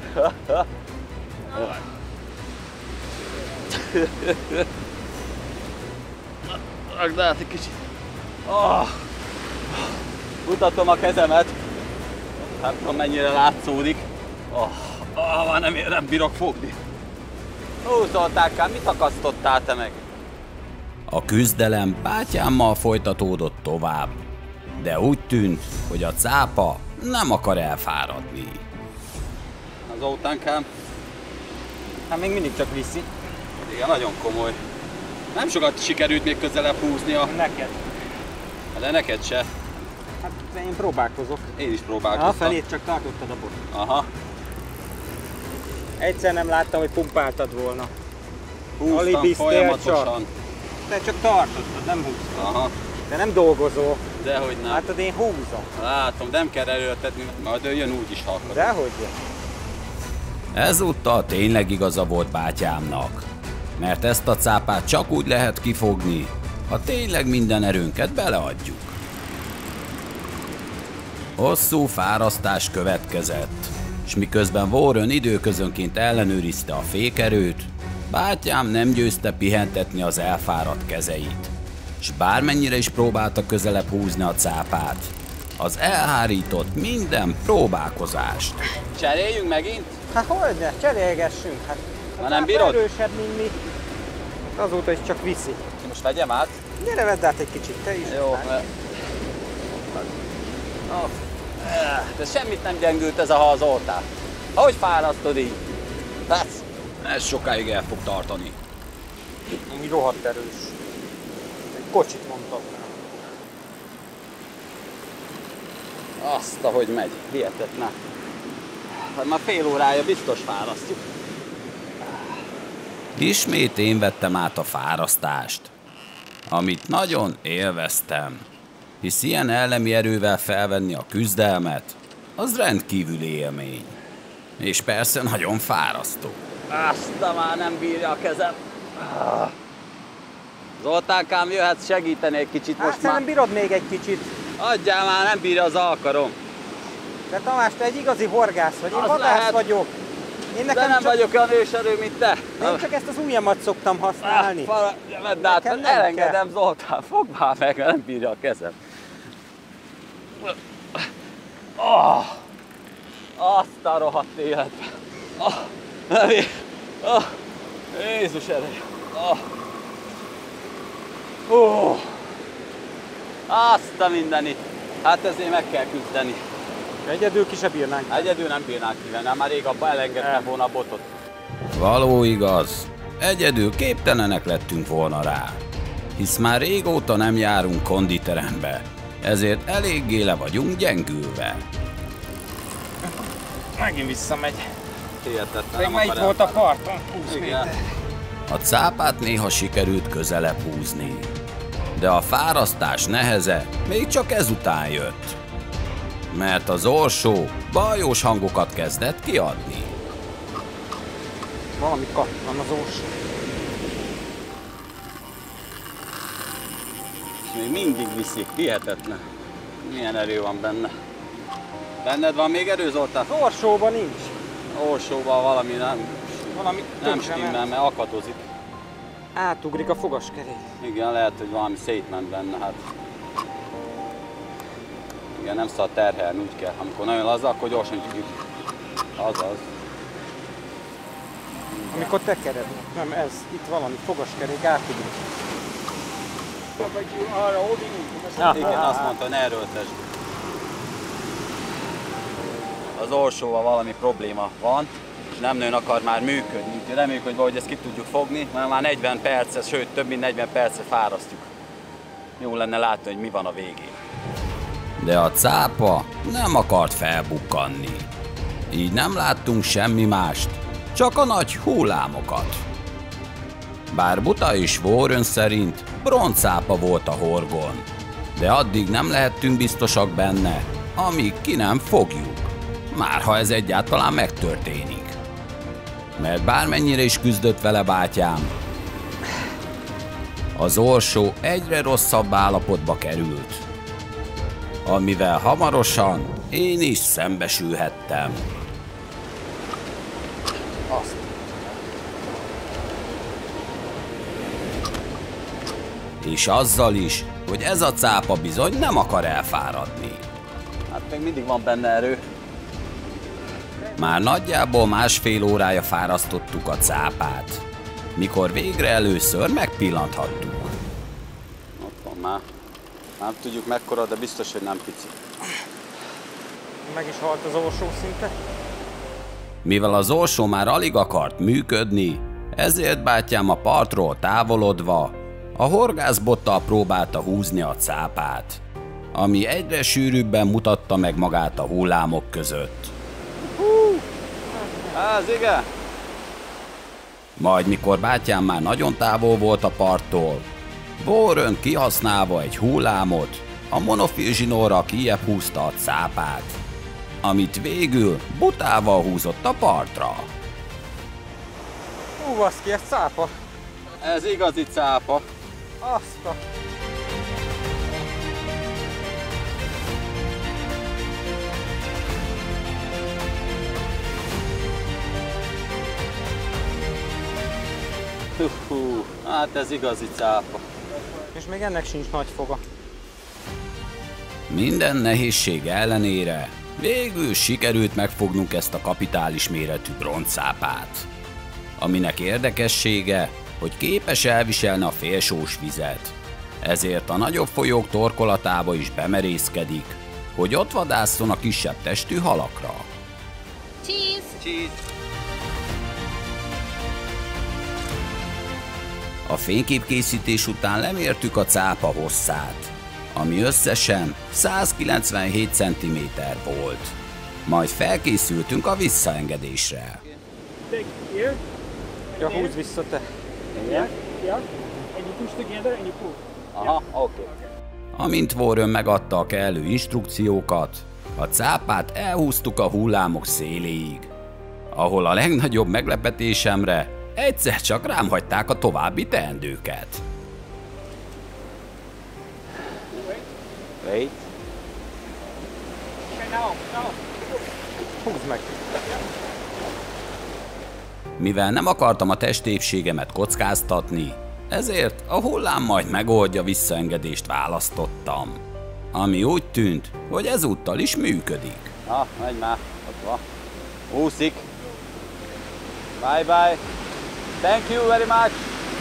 Rakd át egy kicsit. Oh. Mutatom a kezemet. Nem tudom, mennyire látszódik. Oh. Oh, már nem, nem bírok fogni. Ó, Zoltánkám, mit akasztottál te meg? A küzdelem bátyámmal folytatódott tovább, de úgy tűnt, hogy a cápa nem akar elfáradni. Az Zoltánkám? Hát még mindig csak viszi. Igen, nagyon komoly. Nem sokat sikerült még közelebb húznia. Neked. De neked se. Hát én próbálkozok. Én is próbálkoztam. A felét csak tartottad a botot. Aha. Egyszer nem láttam, hogy pumpáltad volna. Húztam Alibiztél folyamatosan. csak. Te csak tartottad, nem húztad. Aha. De nem dolgozol. Dehogy nem. Látod, én húzom. Látom, nem kell erőltetni, majd ő jön úgy is, ha akar. Dehogy jön. Ezúttal tényleg igaza volt bátyámnak, mert ezt a cápát csak úgy lehet kifogni, ha tényleg minden erőnket beleadjuk. Hosszú fárasztás következett, és miközben Warren időközönként ellenőrizte a fékerőt, bátyám nem győzte pihentetni az elfáradt kezeit, és bármennyire is próbálta közelebb húzni a cápát, az elhárított minden próbálkozást. Cseréljünk megint? Hát hogyne, cserélgessünk. Hát, ha nem bírod? Erősebb, mint mi. Azóta is csak viszi. Most vegyem át? Gyere, vedd át egy kicsit, te is. Jó. Oh. De semmit nem gyengült ez a hazoltál. Hogy fárasztod így? Látsz? Ez sokáig el fog tartani. Úgy rohadt erős. Egy kocsit mondtam. Azt, ahogy megy. Hihetetlen. Hát már fél órája biztos fárasztjuk. Ismét én vettem át a fárasztást, amit nagyon élveztem, hisz ilyen elemi erővel felvenni a küzdelmet, az rendkívüli élmény. És persze nagyon fárasztó. Azt már nem bírja a kezem. Zoltánkám, jöhetsz segíteni egy kicsit hát, most már. nem bírod még egy kicsit. Adjál már, nem bírja az alkarom. De Tamás, te egy igazi horgász vagy, én Az vadász lehet. vagyok. Én De nekem nem csak... vagyok olyan őserő, mint te. Én csak ezt az ujjamat szoktam használni. Ah, vedd át, Nekem nem elengedem, Zoltán, fogd már meg, nem bírja a kezem. Oh, azt a rohadt életben. Oh, nem ér. Oh, Jézus erő. Oh. Oh. Azt a mindenit. Hát ezért meg kell küzdeni. Egyedül ki se bírnánk. Egyedül nem bírnánk kivenni, már rég abban elengedtem volna a botot. Való igaz, egyedül képtelenek lettünk volna rá, hisz már régóta nem járunk konditerembe, ezért eléggé le vagyunk gyengülve. Megint visszamegy. Hihetetlen, Még már itt volt a parton, húsz méter. A cápát néha sikerült közelebb húzni, de a fárasztás neheze még csak ezután jött, mert az orsó bajós hangokat kezdett kiadni. Valami kattan az orsó. És még mindig viszik, hihetetlen. Milyen erő van benne? Benned van még erő, Zoltán? Az orsóban nincs. Orsóban valami nem, Valami nem tönkre stimmel, ment. mert akadozik. Átugrik a fogaskerék. Igen, lehet, hogy valami szétment benne, hát. Igen, nem szabad terhelni, úgy kell. Amikor nagyon laza, akkor gyorsan tudjuk. Azaz. Amikor tekerednek. Nem, ez. Itt valami fogaskerék átugrik. Igen, azt mondta, hogy ne erőltesd. Az orsóval valami probléma van, és nem nagyon akar már működni. Úgyhogy reméljük, hogy valahogy ezt ki tudjuk fogni, mert már negyven percet, sőt több mint negyven percet fárasztjuk. Jó lenne látni, hogy mi van a végén. De a cápa nem akart felbukkanni. Így nem láttunk semmi mást, csak a nagy hullámokat. Bár Buta és Warren szerint broncápa volt a horgon, de addig nem lehettünk biztosak benne, amíg ki nem fogjuk, márha ez egyáltalán megtörténik. Mert bármennyire is küzdött vele bátyám, az orsó egyre rosszabb állapotba került, amivel hamarosan én is szembesülhettem. Azt. És azzal is, hogy ez a cápa bizony nem akar elfáradni. Hát még mindig van benne erő. Már nagyjából másfél órája fárasztottuk a cápát, mikor végre először megpillanthattuk. Ott van már. Nem tudjuk mekkora, de biztos, hogy nem pici. Meg is halt az orsó szinte. Mivel az orsó már alig akart működni, ezért bátyám a partról távolodva a horgászbottal próbálta húzni a cápát, ami egyre sűrűbben mutatta meg magát a hullámok között. Hú! Ez igen! Majd mikor bátyám már nagyon távol volt a parttól, Warren kihasználva egy hullámot, a monofil zsinórral kijebb húzta a cápát, amit végül Butával húzott a partra. Hú, baszki, ez cápa. Ez igazi cápa. Azt a... Hú, hát ez igazi cápa. És még ennek sincs nagy foga. Minden nehézség ellenére végül sikerült megfognunk ezt a kapitális méretű broncápát, aminek érdekessége, hogy képes elviselni a félsós vizet. Ezért a nagyobb folyók torkolatába is bemerészkedik, hogy ott vadásszon a kisebb testű halakra. Cheese! Cheese. A fényképkészítés után lemértük a cápa hosszát, ami összesen százkilencvenhét centiméter volt. Majd felkészültünk a visszaengedésre. Ja, húzd vissza te. Igen? Aha, oké. Okay. Amint Warren megadta a kellő instrukciókat, a cápát elhúztuk a hullámok széléig, ahol a legnagyobb meglepetésemre egyszer csak rám hagyták a további teendőket. Wait. Húzd meg. Mivel nem akartam a testépségemet kockáztatni, ezért a hullám majd megoldja visszaengedést választottam, ami úgy tűnt, hogy ezúttal is működik. Na, megy már, ott van. Úszik. Bye bye. Thank you very much.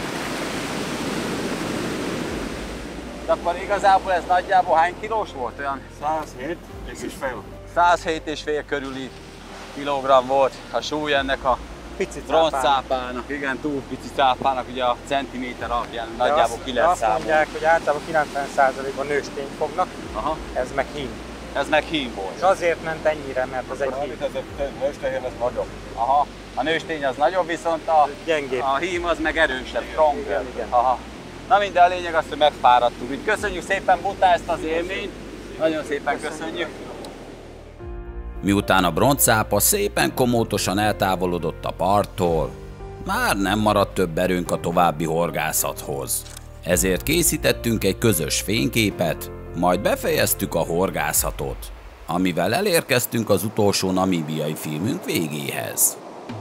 De akkor igazából ez nagyjából hány kilós volt? Olyan százhét és fél. százhét és fél körüli kilogramm volt a súly ennek a Pici broncápának. Igen, túl pici cápának, ugye a centiméter alapján nagyjából ki lehet Azt számolni. mondják, hogy általában kilencven százalékban nőstényt fognak, Aha. ez meg hím. Ez meg hím volt. És azért ment ennyire, mert az egy hím. Ez egy nőstehén, ez nagyobb. Aha. A nőstény az nagyobb, viszont a, Gyengébb. a hím az meg erősebb, stronger. Igen, igen. Aha. Na minden, a lényeg az, hogy megfáradtunk. Úgy köszönjük szépen, Buta, ezt az élményt. Nagyon szépen köszönjük. Miután a broncápa szépen komótosan eltávolodott a parttól, már nem maradt több erőnk a további horgászathoz. Ezért készítettünk egy közös fényképet, majd befejeztük a horgászatot, amivel elérkeztünk az utolsó namíbiai filmünk végéhez.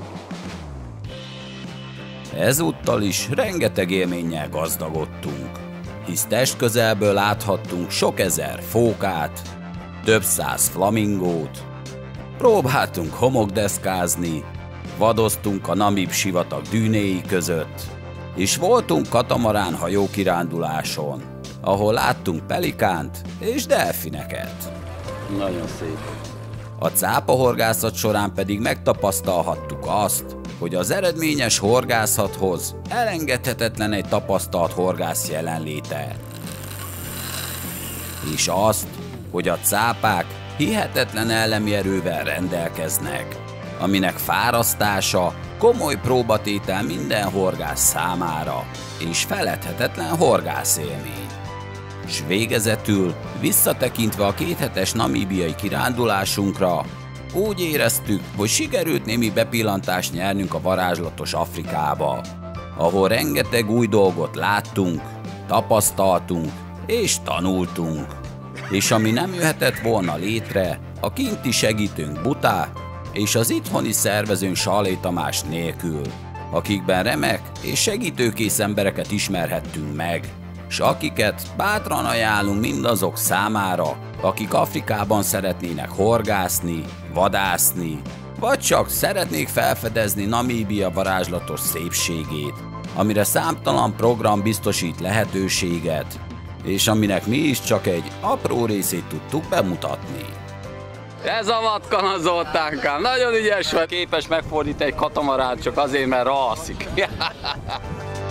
Ezúttal is rengeteg élménnyel gazdagodtunk, hisz testközelből láthattunk sok ezer fókát, több száz flamingót, próbáltunk homokdeszkázni, vadoztunk a Namib sivatag dűnéi között, és voltunk katamarán hajókiránduláson, ahol láttunk pelikánt és delfineket. Nagyon szép. A cápahorgászat során pedig megtapasztalhattuk azt, hogy az eredményes horgászathoz elengedhetetlen egy tapasztalt horgász jelenléte. És azt, hogy a cápák hihetetlen ellemi erővel rendelkeznek, aminek fárasztása komoly próbatétel minden horgász számára, és feledhetetlen horgászélmény. S végezetül, visszatekintve a kéthetes namíbiai kirándulásunkra, úgy éreztük, hogy sikerült némi bepillantást nyernünk a varázslatos Afrikába, ahol rengeteg új dolgot láttunk, tapasztaltunk és tanultunk. És ami nem jöhetett volna létre, a kinti segítőnk Butá és az itthoni szervezőnk Salé Tamás nélkül, akikben remek és segítőkész embereket ismerhettünk meg, s akiket bátran ajánlunk mindazok számára, akik Afrikában szeretnének horgászni, vadászni, vagy csak szeretnék felfedezni Namíbia varázslatos szépségét, amire számtalan program biztosít lehetőséget, és aminek mi is csak egy apró részét tudtuk bemutatni. Ez a Vatkana Zoltánkám, nagyon ügyes vagy, képes megfordítani egy katamaránt csak azért, mert alszik.